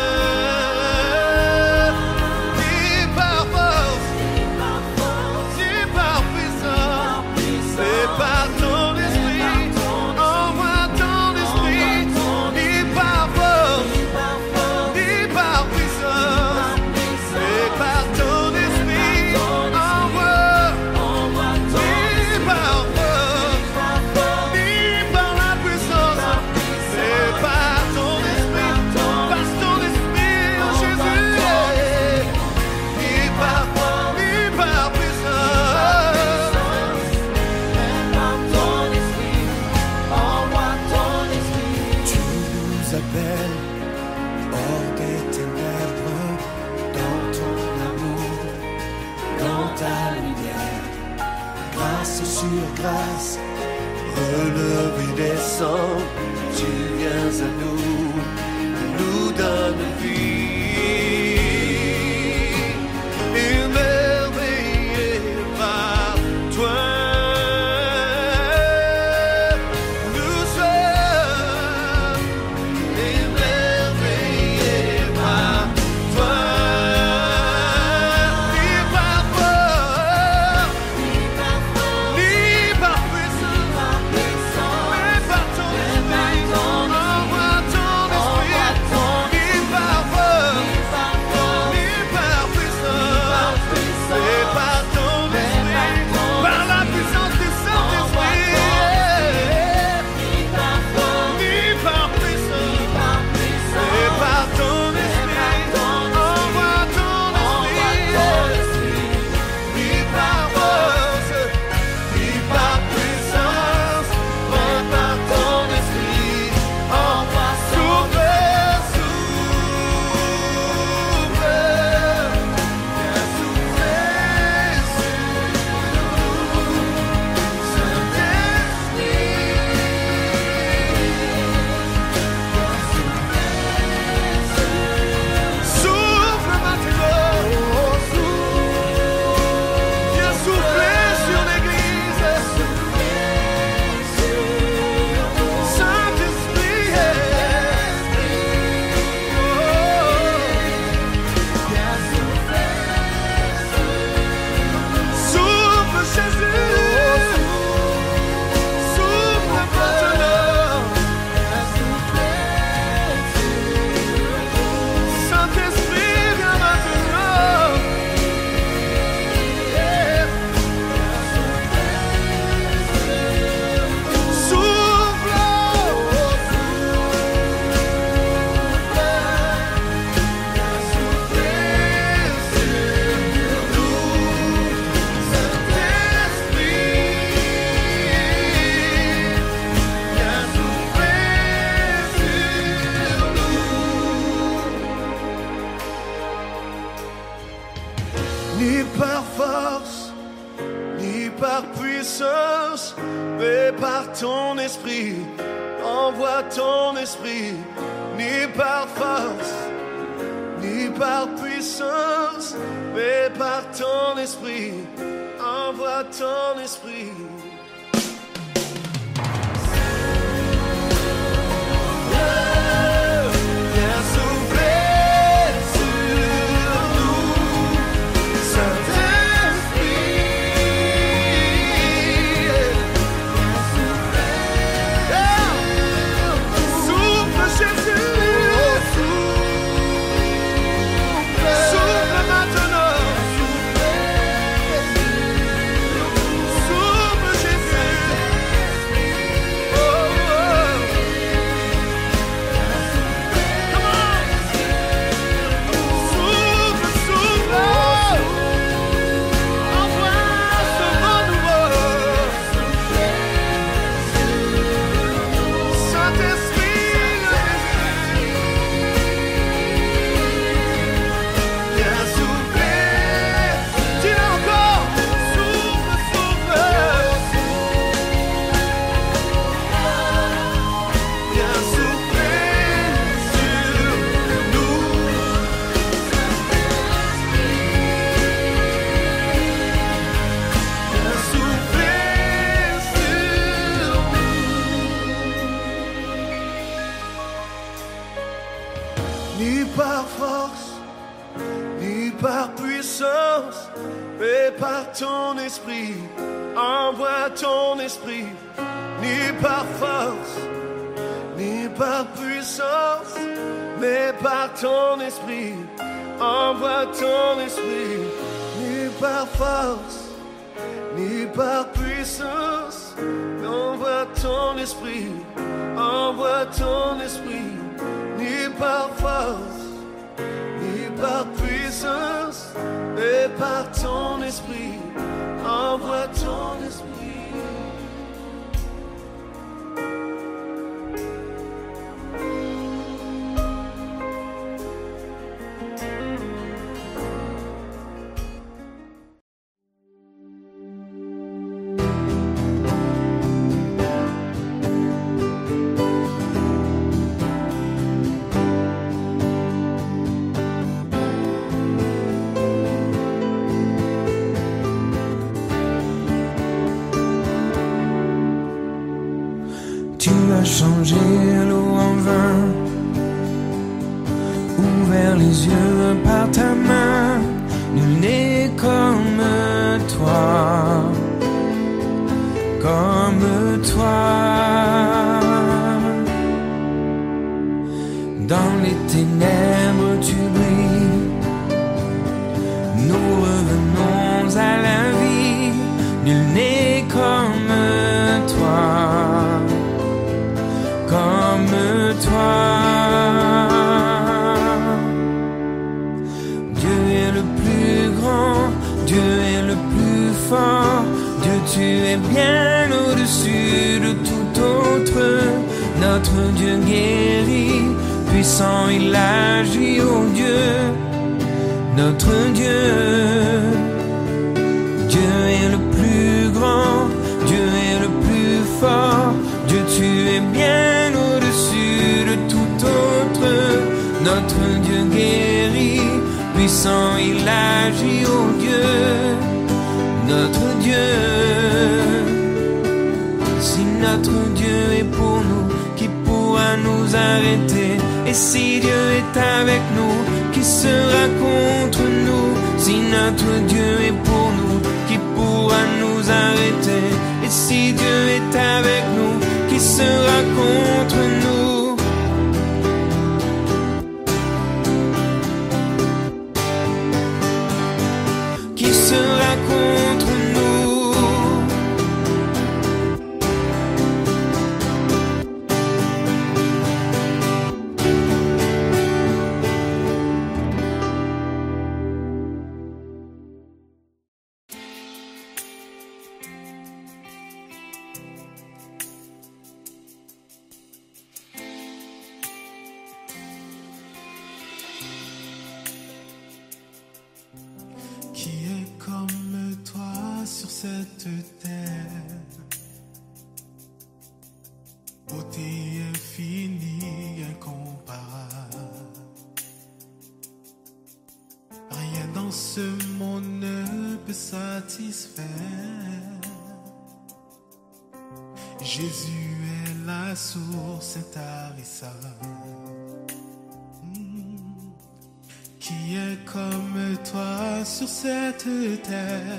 Ni par force, Ni par force, ni par puissance, mais par ton esprit. Envoie ton esprit. Ni par force, ni par force, ni par puissance, mais par ton esprit. Envoie, envoie ton ni par force, par force, ni par la puissance, mais par ton esprit, par ton esprit, oh Jésus. Ni par force, ni par puissance, mais par ton esprit. Envoie ton esprit. Tu nous appelles hors des ténèbres, dans ton amour, dans ta lumière. Grâce sur grâce, relevé descend, tu viens à nous, nous donne vie. émerveillé par toi. Nous sommes émerveillés par toi. Ni par force, Ni par force, ni par puissance, par puissance, mais par ton esprit. Envoie ton esprit. Ni par ni par force, ni par puissance, mais par ton esprit. Envoie ton esprit, ni par force, ni par puissance, mais par ton esprit. Envoie ton esprit. Ni par force, ni par puissance, mais par ton esprit. Envoie ton esprit. Ni par force, ni par puissance, mais par ton esprit. Envoie ton esprit. Ni par force, ni par puissance, mais envoie ton esprit. Envoie ton esprit. Ni par force, ni par puissance, mais par ton esprit. Envoie ton esprit. Tu as changé l'eau en vin, ouvert les yeux par ta main. Nul n'est comme toi, comme toi. Dans les ténèbres tu brilles, nous revenons à la vie. Nul n'est comme toi, comme toi. Dieu est le plus grand, Dieu est le plus fort. Dieu, tu es bien au-dessus de tout autre. Notre Dieu guérit, puissant il agit, oh Dieu, notre Dieu. Dieu est le plus grand, Dieu est le plus fort. Dieu, tu es bien au-dessus de tout autre. Notre Dieu guérit, puissant il agit, oh Dieu, notre Dieu. Si notre Dieu est pour nous, qui pourra nous arrêter? Et si Dieu est avec nous, qui sera contre nous? Si notre Dieu est pour nous, qui pourra nous arrêter? Et si Dieu est avec nous, qui sera contre nous? Qui sera contre nous? cette terre. Beauté infinie, incomparable. Rien dans ce monde ne peut satisfaire. Jésus est la source intarissable. Hmm. Qui est comme toi sur cette terre?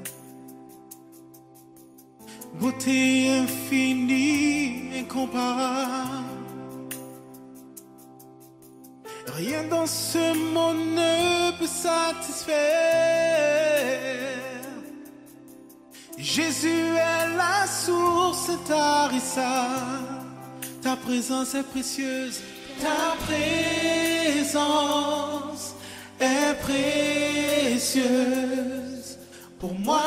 Beauté infinie, incomparable. Rien dans ce monde ne peut satisfaire. Jésus est la source intarissable. Ta présence est précieuse. Ta présence est précieuse pour moi.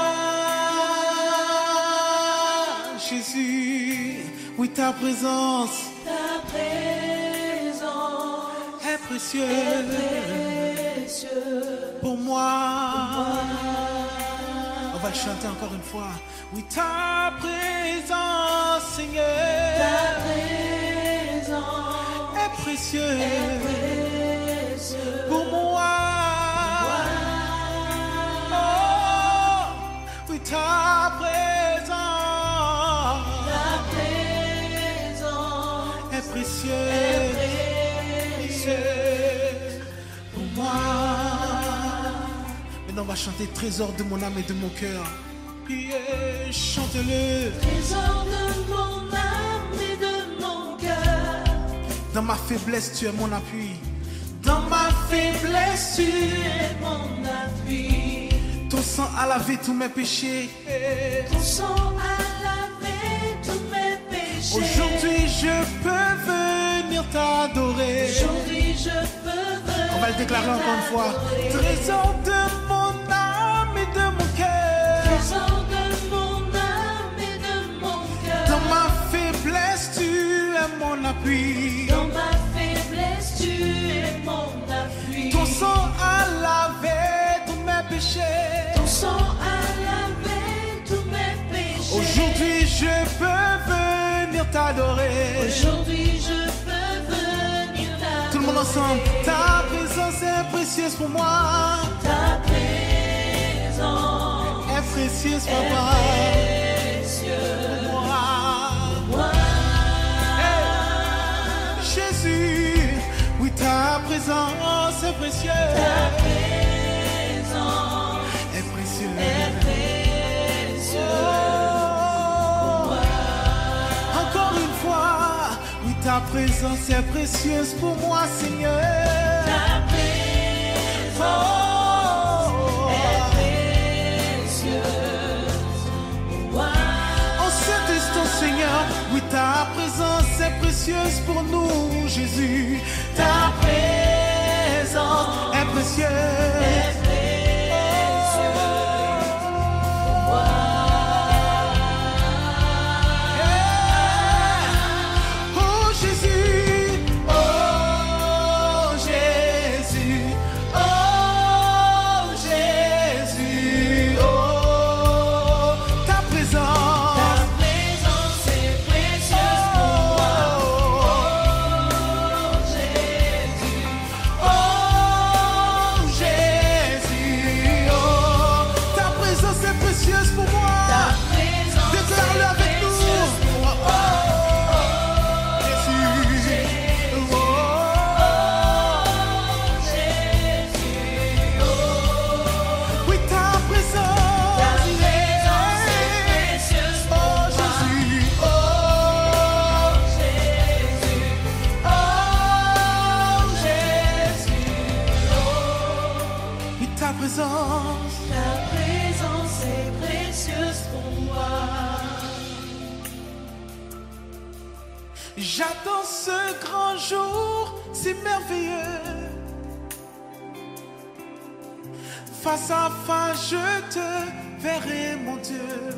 Jésus, oui, ta présence, ta présence est précieuse, est précieuse pour moi. Pour moi. On va le chanter encore une fois. Oui, ta présence, Seigneur, ta présence est précieuse, est précieuse pour moi. Pour moi. Oh, oui, ta présence, est précieuse, précieuse pour moi. Maintenant on va chanter trésor de mon âme et de mon cœur. Priez, chante-le. Trésor de mon âme et de mon cœur. Dans ma faiblesse, tu es mon appui. Dans ma faiblesse, tu es mon appui. Ton sang a lavé tous mes péchés. Ton sang a lavé tous mes péchés. Aujourd'hui, je peux venir t'adorer. Aujourd'hui, je peux venir. On va le déclarer encore une fois. Trésor de mon âme et de mon cœur. Trésor de mon âme et de mon cœur. Dans ma faiblesse, tu es mon appui. Dans ma faiblesse, tu es mon appui. Ton sang a lavé tous mes péchés. Ton sang a lavé tous mes péchés. Aujourd'hui, je peux venir t'adorer. Aujourd'hui, je peux venir t'adorer. Tout le monde ensemble. Ta présence est précieuse pour moi. Ta présence est précieuse, papa. Précieuse pour moi. Moi. Hey. Jésus, oui, ta présence est précieuse. Ta présence est précieuse. Est précieuse. Oh. Encore une fois, oui, ta présence est précieuse pour moi, Seigneur. Ta présence oh. est précieuse pour moi. En cet instant, Seigneur, oui, ta présence est précieuse pour nous, Jésus. Ta présence est précieuse. Est précieuse pour moi. Yeah. Oh Jésus, oh Jésus, oh Jésus, oh ta présence. Ta présence est précieuse pour moi. Oh Jésus, oh Jésus, oh ta présence est précieuse pour moi. ta présence Déclare-le avec nous. Oh, oh, Jésus, oh, Jésus, oh. oui ta présence. Ta présence est précieuse Oh pour moi. Jésus, oh Jésus, oh Jésus, oui ta présence. ta présence est précieuse pour moi. J'attends ce grand jour si merveilleux. Face à face, je te verrai, mon Dieu.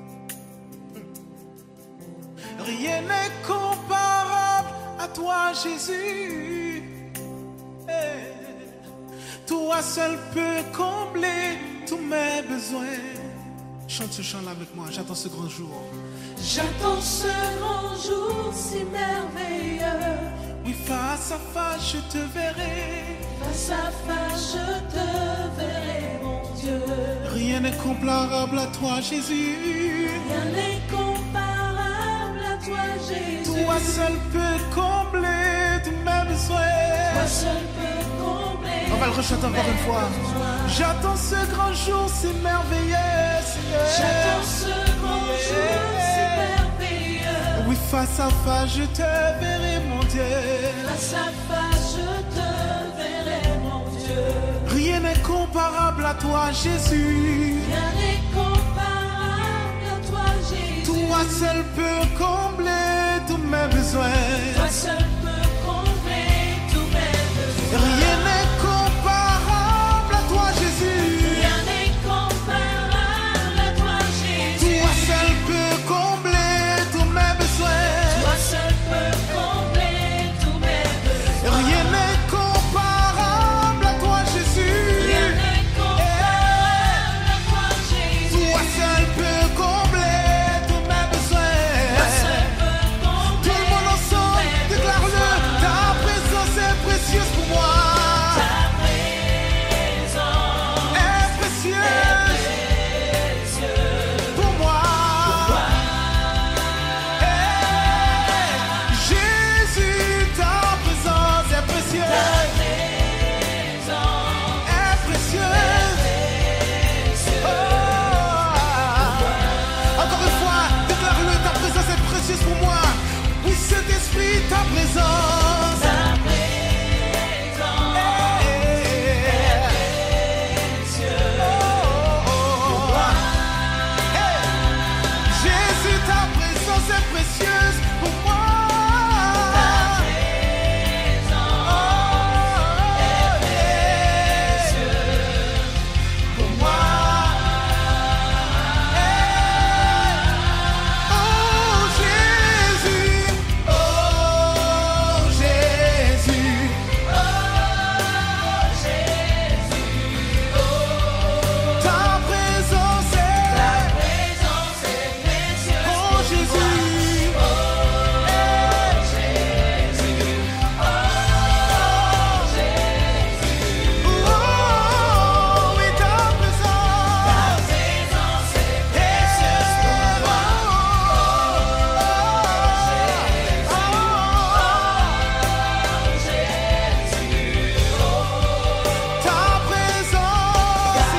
Rien n'est comparable à toi, Jésus. Hey. Toi seul peux combler tous mes besoins. Chante ce chant-là avec moi. J'attends ce grand jour. J'attends ce grand jour si merveilleux. Oui, face à face, je te verrai. Face à face, je te verrai, mon Dieu. Rien n'est comparable à toi, Jésus. Rien n'est comparable à toi, Jésus. Toi seul peux combler tous mes besoins. Toi seul peux combler. On va le rechanter encore une fois. J'attends ce grand jour si merveilleux, Seigneur. J'attends ce grand jour si merveilleux. Oui, face à face, je te verrai, mon Dieu. Face à face, je te verrai, mon Dieu. Rien n'est comparable à toi, Jésus. Rien n'est comparable à toi, Jésus. Toi seul peux combler tous mes besoins. Toi seul peux combler tous mes besoins. Rien n'est comparable à toi, Jésus. Rien n'est comparable à toi, Jésus. Toi seul peux combler tous mes besoins. Toi seul peux combler tous mes besoins. Rien n'est comparable à toi, Jésus. Rien n'est comparable à toi, Jésus. Toi seul peux combler tous mes besoins. Toi seul peux combler Tout le monde ensemble, déclare-le. Ta présence est précieuse pour moi. ta présence. Est précieuse pour moi. Eh, Jésus, ta présence est précieuse. Est précieuse. Oh. Encore une fois, déclare-le, ta présence est précieuse pour moi. Oui, Saint-Esprit, ta présence. Ta présence. Eh, oh, oh, oh. Eh, Jésus, ta présence est précieuse pour moi. Oh, pour moi. Oh Jésus, oh Jésus, ta présence est, oh Jésus, oh oui ta présence, ta présence,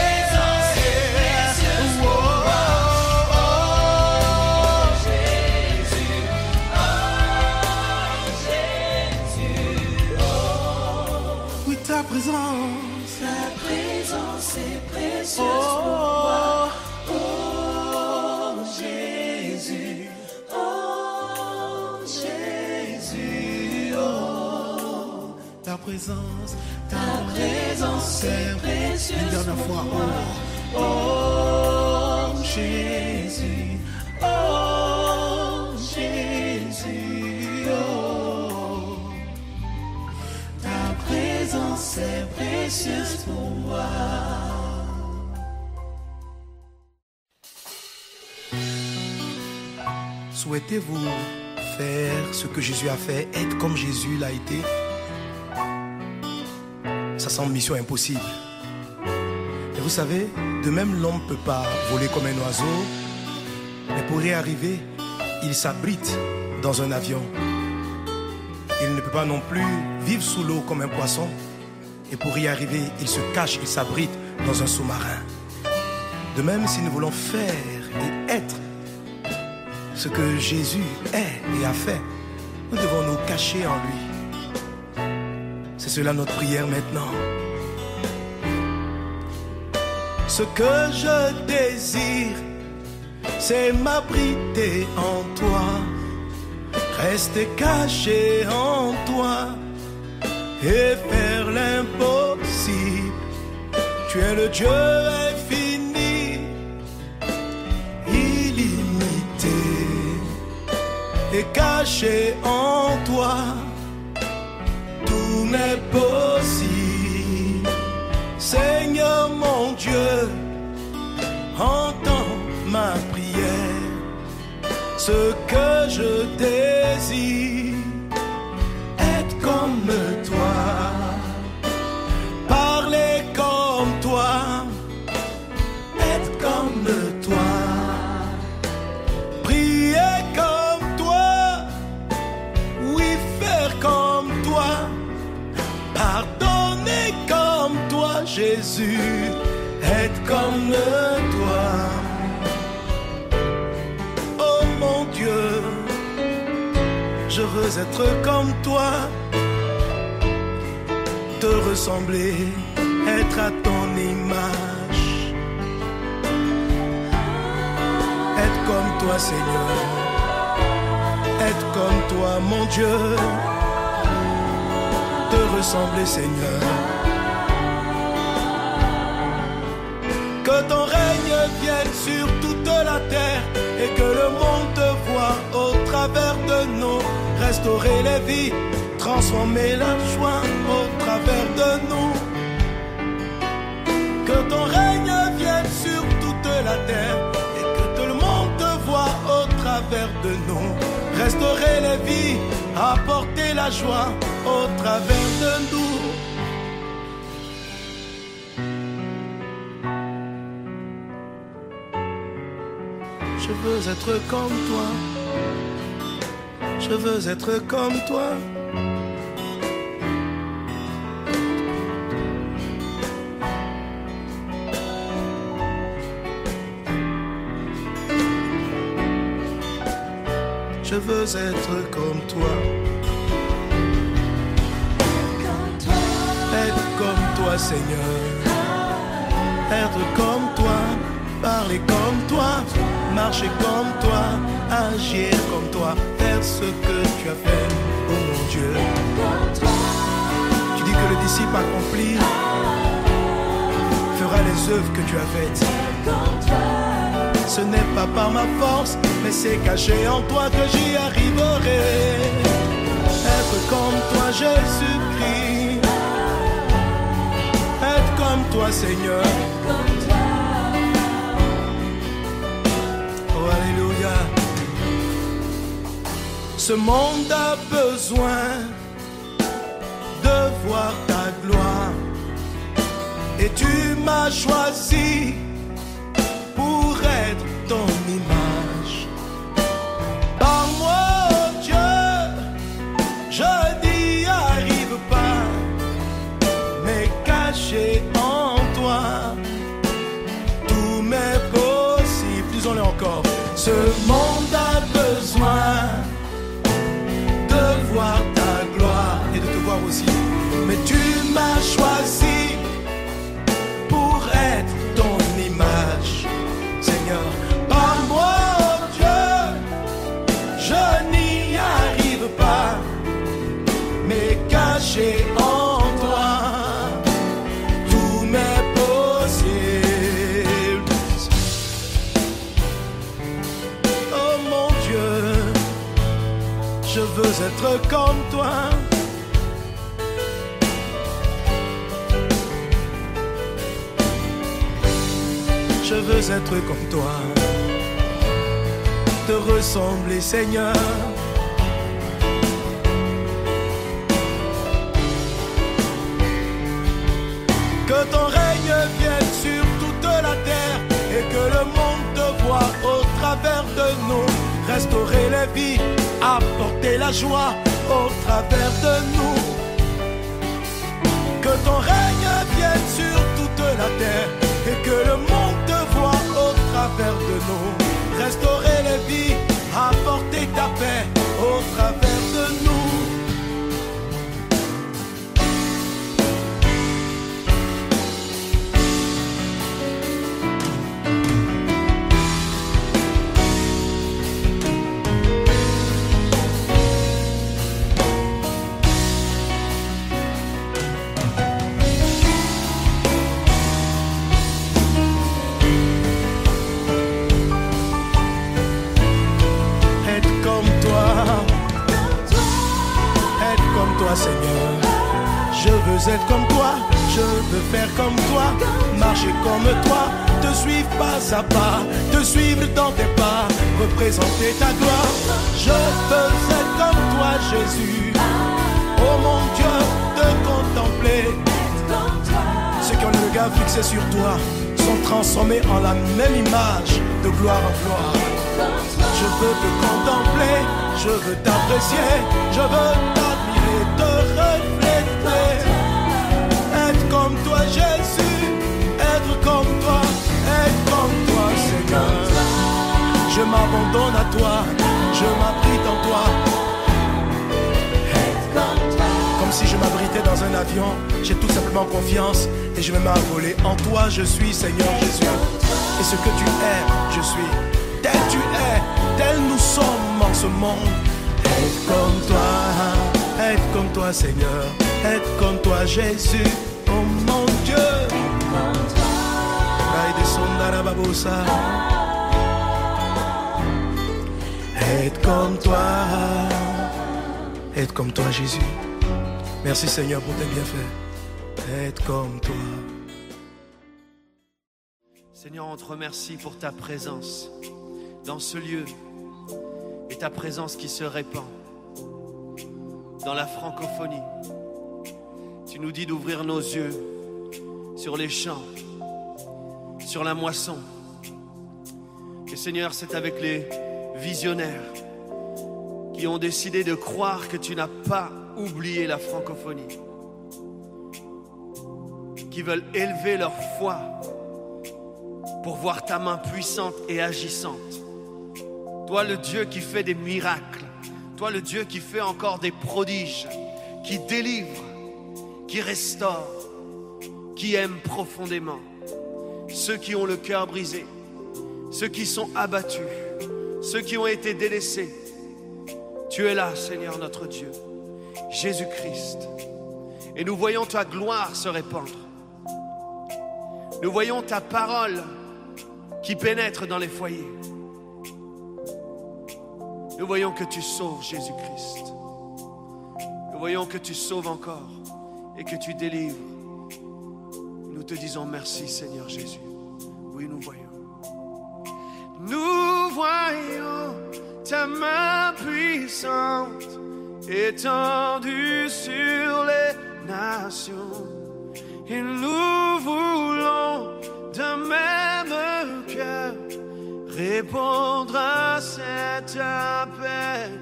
oui ta présence, Ta présence est précieuse pour oh Oh Jésus, oh Jésus, oh. ta présence, Ta présence est précieuse une dernière pour fois, moi. oh, oh Jésus, oh Jésus, oh, ta présence est précieuse pour moi. Souhaitez-vous faire ce que Jésus a fait, être comme Jésus l'a été? Ça semble mission impossible. Et vous savez, de même l'homme ne peut pas voler comme un oiseau, mais pour y arriver, il s'abrite dans un avion. Il ne peut pas non plus vivre sous l'eau comme un poisson, et pour y arriver, il se cache, il s'abrite dans un sous-marin. De même, si nous voulons faire et être ce que Jésus est et a fait, nous devons nous cacher en lui. C'est cela notre prière maintenant. Ce que je désire, c'est m'abriter en toi, rester caché en toi et faire l'impossible. Tu es le Dieu infini, illimité, et caché en toi, tout m'est possible. Seigneur mon Dieu, entends ma prière. Ce que je désire, être comme toi, parler comme toi, être comme toi, prier comme toi, oui, faire comme toi, pardonner comme toi, Jésus, être comme toi. Oh mon Dieu, je veux être comme toi, te ressembler, être à ton image, être comme toi, Seigneur, être comme toi, mon Dieu, te ressembler, Seigneur. Que ton règne vienne sur toute la terre et que le monde te voie au travers de nous, restaurer les vies, transformer la joie au travers de nous. Que ton règne vienne sur toute la terre et que tout le monde te voie au travers de nous, restaurer les vies, apporter la joie au travers de nous. Je veux être comme toi, je veux être comme toi. Je veux être comme toi. Être comme toi, Seigneur. Être comme toi, parler comme toi, marcher comme toi, agir comme toi, faire ce que tu as fait, oh mon Dieu. Tu dis que le disciple accompli fera les œuvres que tu as faites. Ce n'est pas par ma force, mais c'est caché en toi que j'y arriverai. Être comme toi, Jésus-Christ. Être comme toi, Seigneur. Oh, alléluia. Ce monde a besoin de voir ta gloire. Et tu m'as choisi pour être ton image. Par moi, oh Dieu, je n'y arrive pas, mais caché en toi, tout m'est possible. Disons-le encore. Ce monde a besoin de voir ta gloire et de te voir aussi. Mais tu m'as choisi pour être ton image. Seigneur, par moi, oh Dieu, je n'y arrive pas, mais caché en toi, tout m'est possible. Oh mon Dieu, je veux être comme toi. Je veux être comme toi, te ressembler, Seigneur. Que ton règne vienne sur toute la terre et que le monde te voie au travers de nous, restaurer les vies, apporter la joie au travers de nous. Que ton règne vienne sur toute la terre et que le monde te voit au travers de nous, restaurer les vies, apporter ta paix au travers de nous. Seigneur, je veux être comme toi, je veux faire comme toi, marcher comme toi, te suivre pas à pas, te suivre dans tes pas, représenter ta gloire. Je veux être comme toi, Jésus. Oh mon Dieu, te contempler. Ceux qui ont le regard fixé sur toi sont transformés en la même image, de gloire en gloire. Je veux te contempler, je veux t'apprécier, je veux t'admirer, te refléter. Être comme toi, Jésus, être comme toi, être comme toi, Seigneur. Je m'abandonne à toi, je m'abrite en toi. Comme si je m'abritais dans un avion, j'ai tout simplement confiance et je vais m'envoler. En toi je suis, Seigneur Jésus. Et ce que tu es, je suis. Tel tu es, tel nous sommes en ce monde. Être comme toi, être comme toi, Seigneur. Être comme toi, Jésus. Oh mon Dieu. Être comme toi, être comme toi, Jésus. Merci Seigneur pour tes bienfaits. Être comme toi. Seigneur, on te remercie pour ta présence dans ce lieu et ta présence qui se répand dans la francophonie. Tu nous dis d'ouvrir nos yeux sur les champs, sur la moisson. Et Seigneur, c'est avec les visionnaires qui ont décidé de croire que tu n'as pas oublié la francophonie, qui veulent élever leur foi pour voir ta main puissante et agissante. Toi le Dieu qui fait des miracles, toi le Dieu qui fait encore des prodiges, qui délivre, qui restaure, qui aime profondément ceux qui ont le cœur brisé, ceux qui sont abattus, ceux qui ont été délaissés. Tu es là, Seigneur notre Dieu, Jésus-Christ. Et nous voyons ta gloire se répandre. Nous voyons ta parole qui pénètre dans les foyers. Nous voyons que tu sauves, Jésus-Christ. Nous voyons que tu sauves encore et que tu délivres. Nous te disons merci, Seigneur Jésus. Oui, nous voyons. Nous voyons ta main puissante étendue sur les nations. Et nous voulons d'un même cœur répondre à cet appel.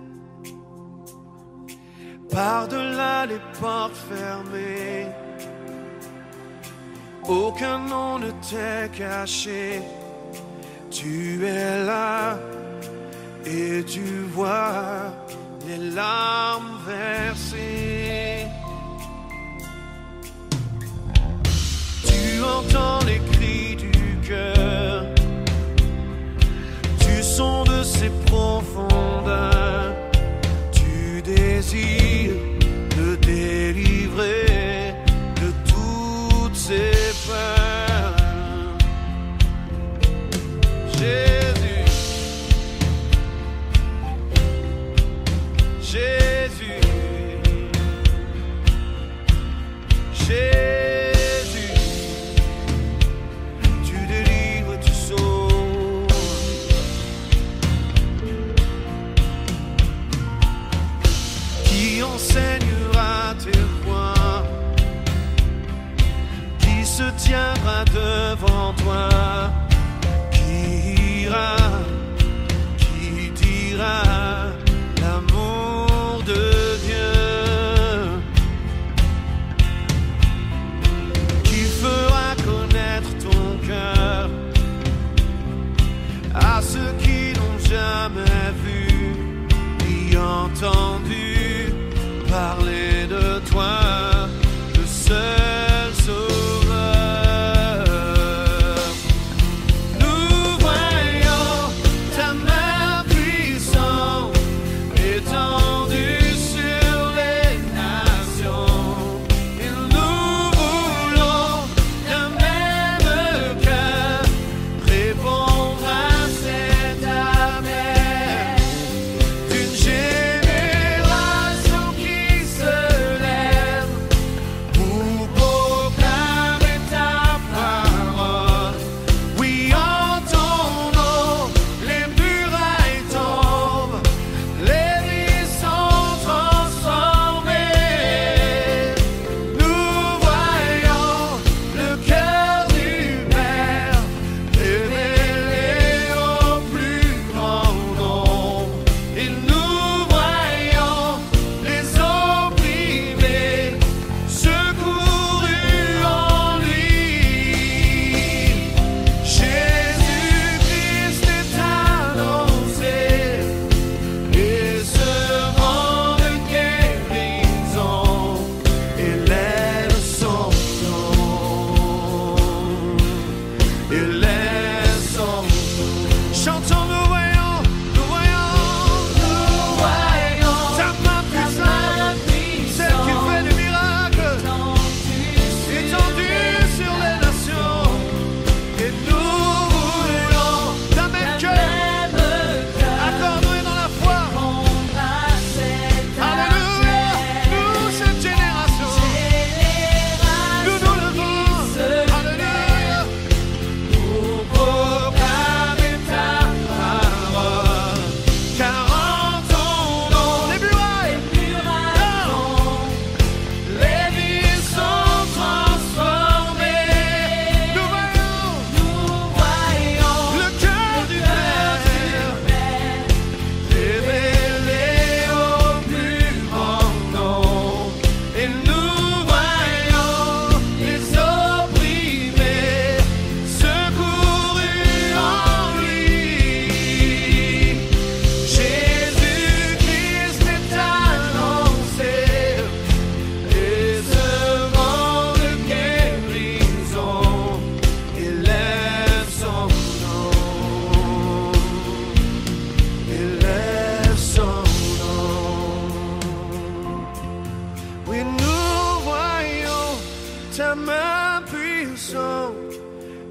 Par-delà les portes fermées, aucun nom ne t'est caché. Tu es là et tu vois les larmes versées. Tu entends les cris du cœur, du son de ses profondeurs. Tu désires le délivrer de toutes ses peurs. Jésus, Jésus, Jésus, tu délivres, tu sauves. Qui enseignera tes voies? Qui se tiendra devant toi? Qui ira? Qui dira l'amour de Dieu? Qui fera connaître ton cœur à ceux qui n'ont jamais vu ni entendu parler de toi, le seul sauveur.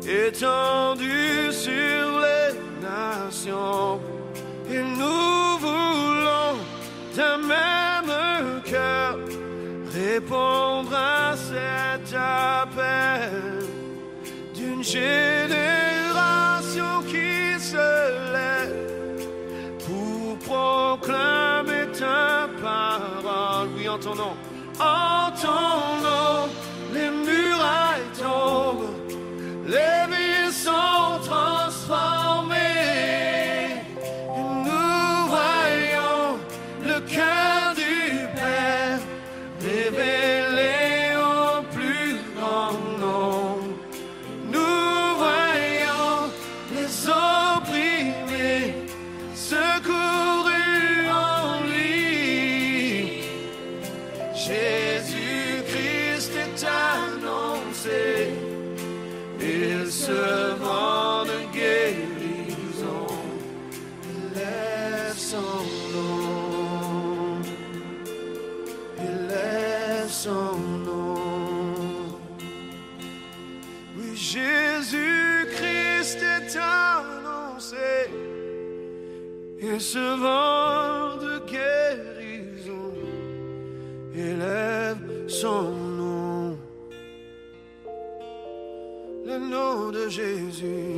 étendu sur les nations. Et nous voulons d'un même cœur répondre à cet appel d'une génération qui se lève pour proclamer ta parole. Oui, en ton nom, en ton nom, les murailles tombent, les vies sont transformées. Et nous voyons le cœur du Père révélé au plus grand nombre. Nous voyons les opprimés secourus en lui. Jésus-Christ est annoncé, il se vend de guérison, il lève son nom, il lève son nom. Oui, Jésus-Christ est annoncé, il se vend de guérison, il lève son nom, le nom de Jésus.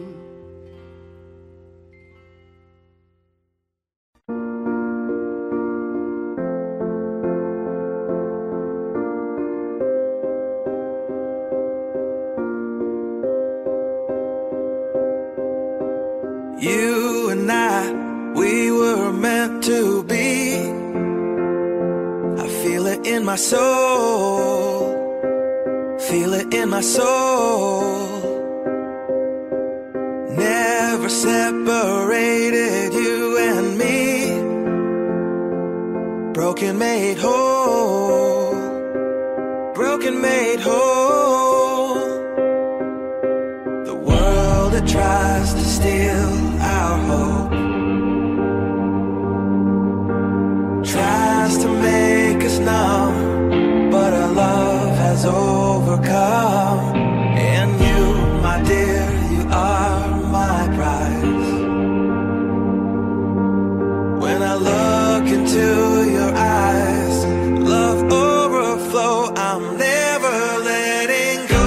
You and I, we were meant to be. I feel it in my soul, feel it in my soul. Never separated, you and me. Broken made whole, broken made whole. The world that tries to steal our hope tries to make us numb, but our love has overcome. And you, my dear, you are my prize. When I look into your eyes, love overflow, I'm never letting go.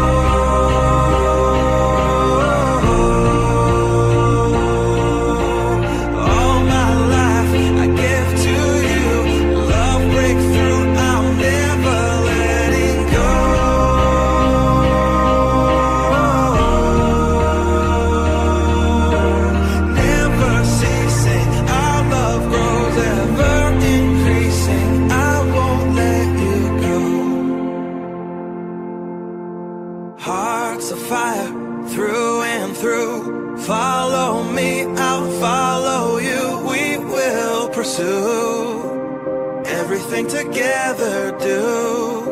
Everything together do.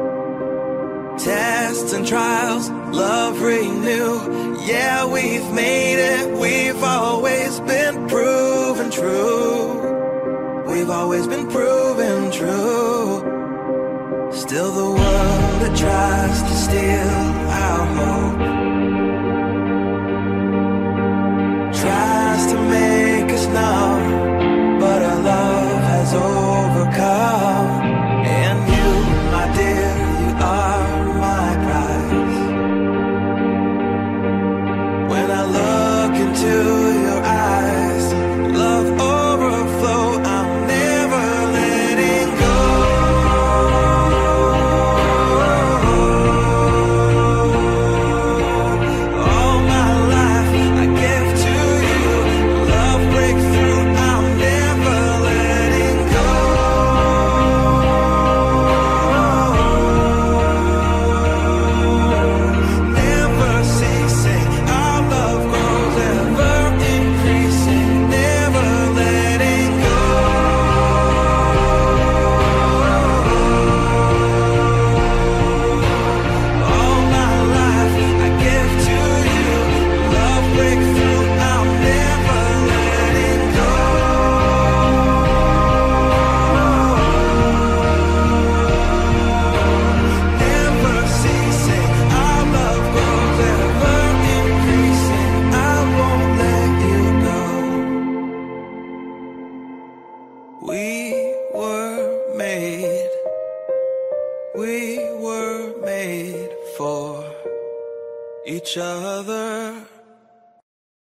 Tests and trials, love renew. Yeah, we've made it. We've always been proven true. We've always been proven true. Still the world that tries to steal our hope tries to make us numb, but our love has overcome. And you, my dear, you are my prize. When I look into your eyes, love overflow, I'm never letting go. We were made for each other.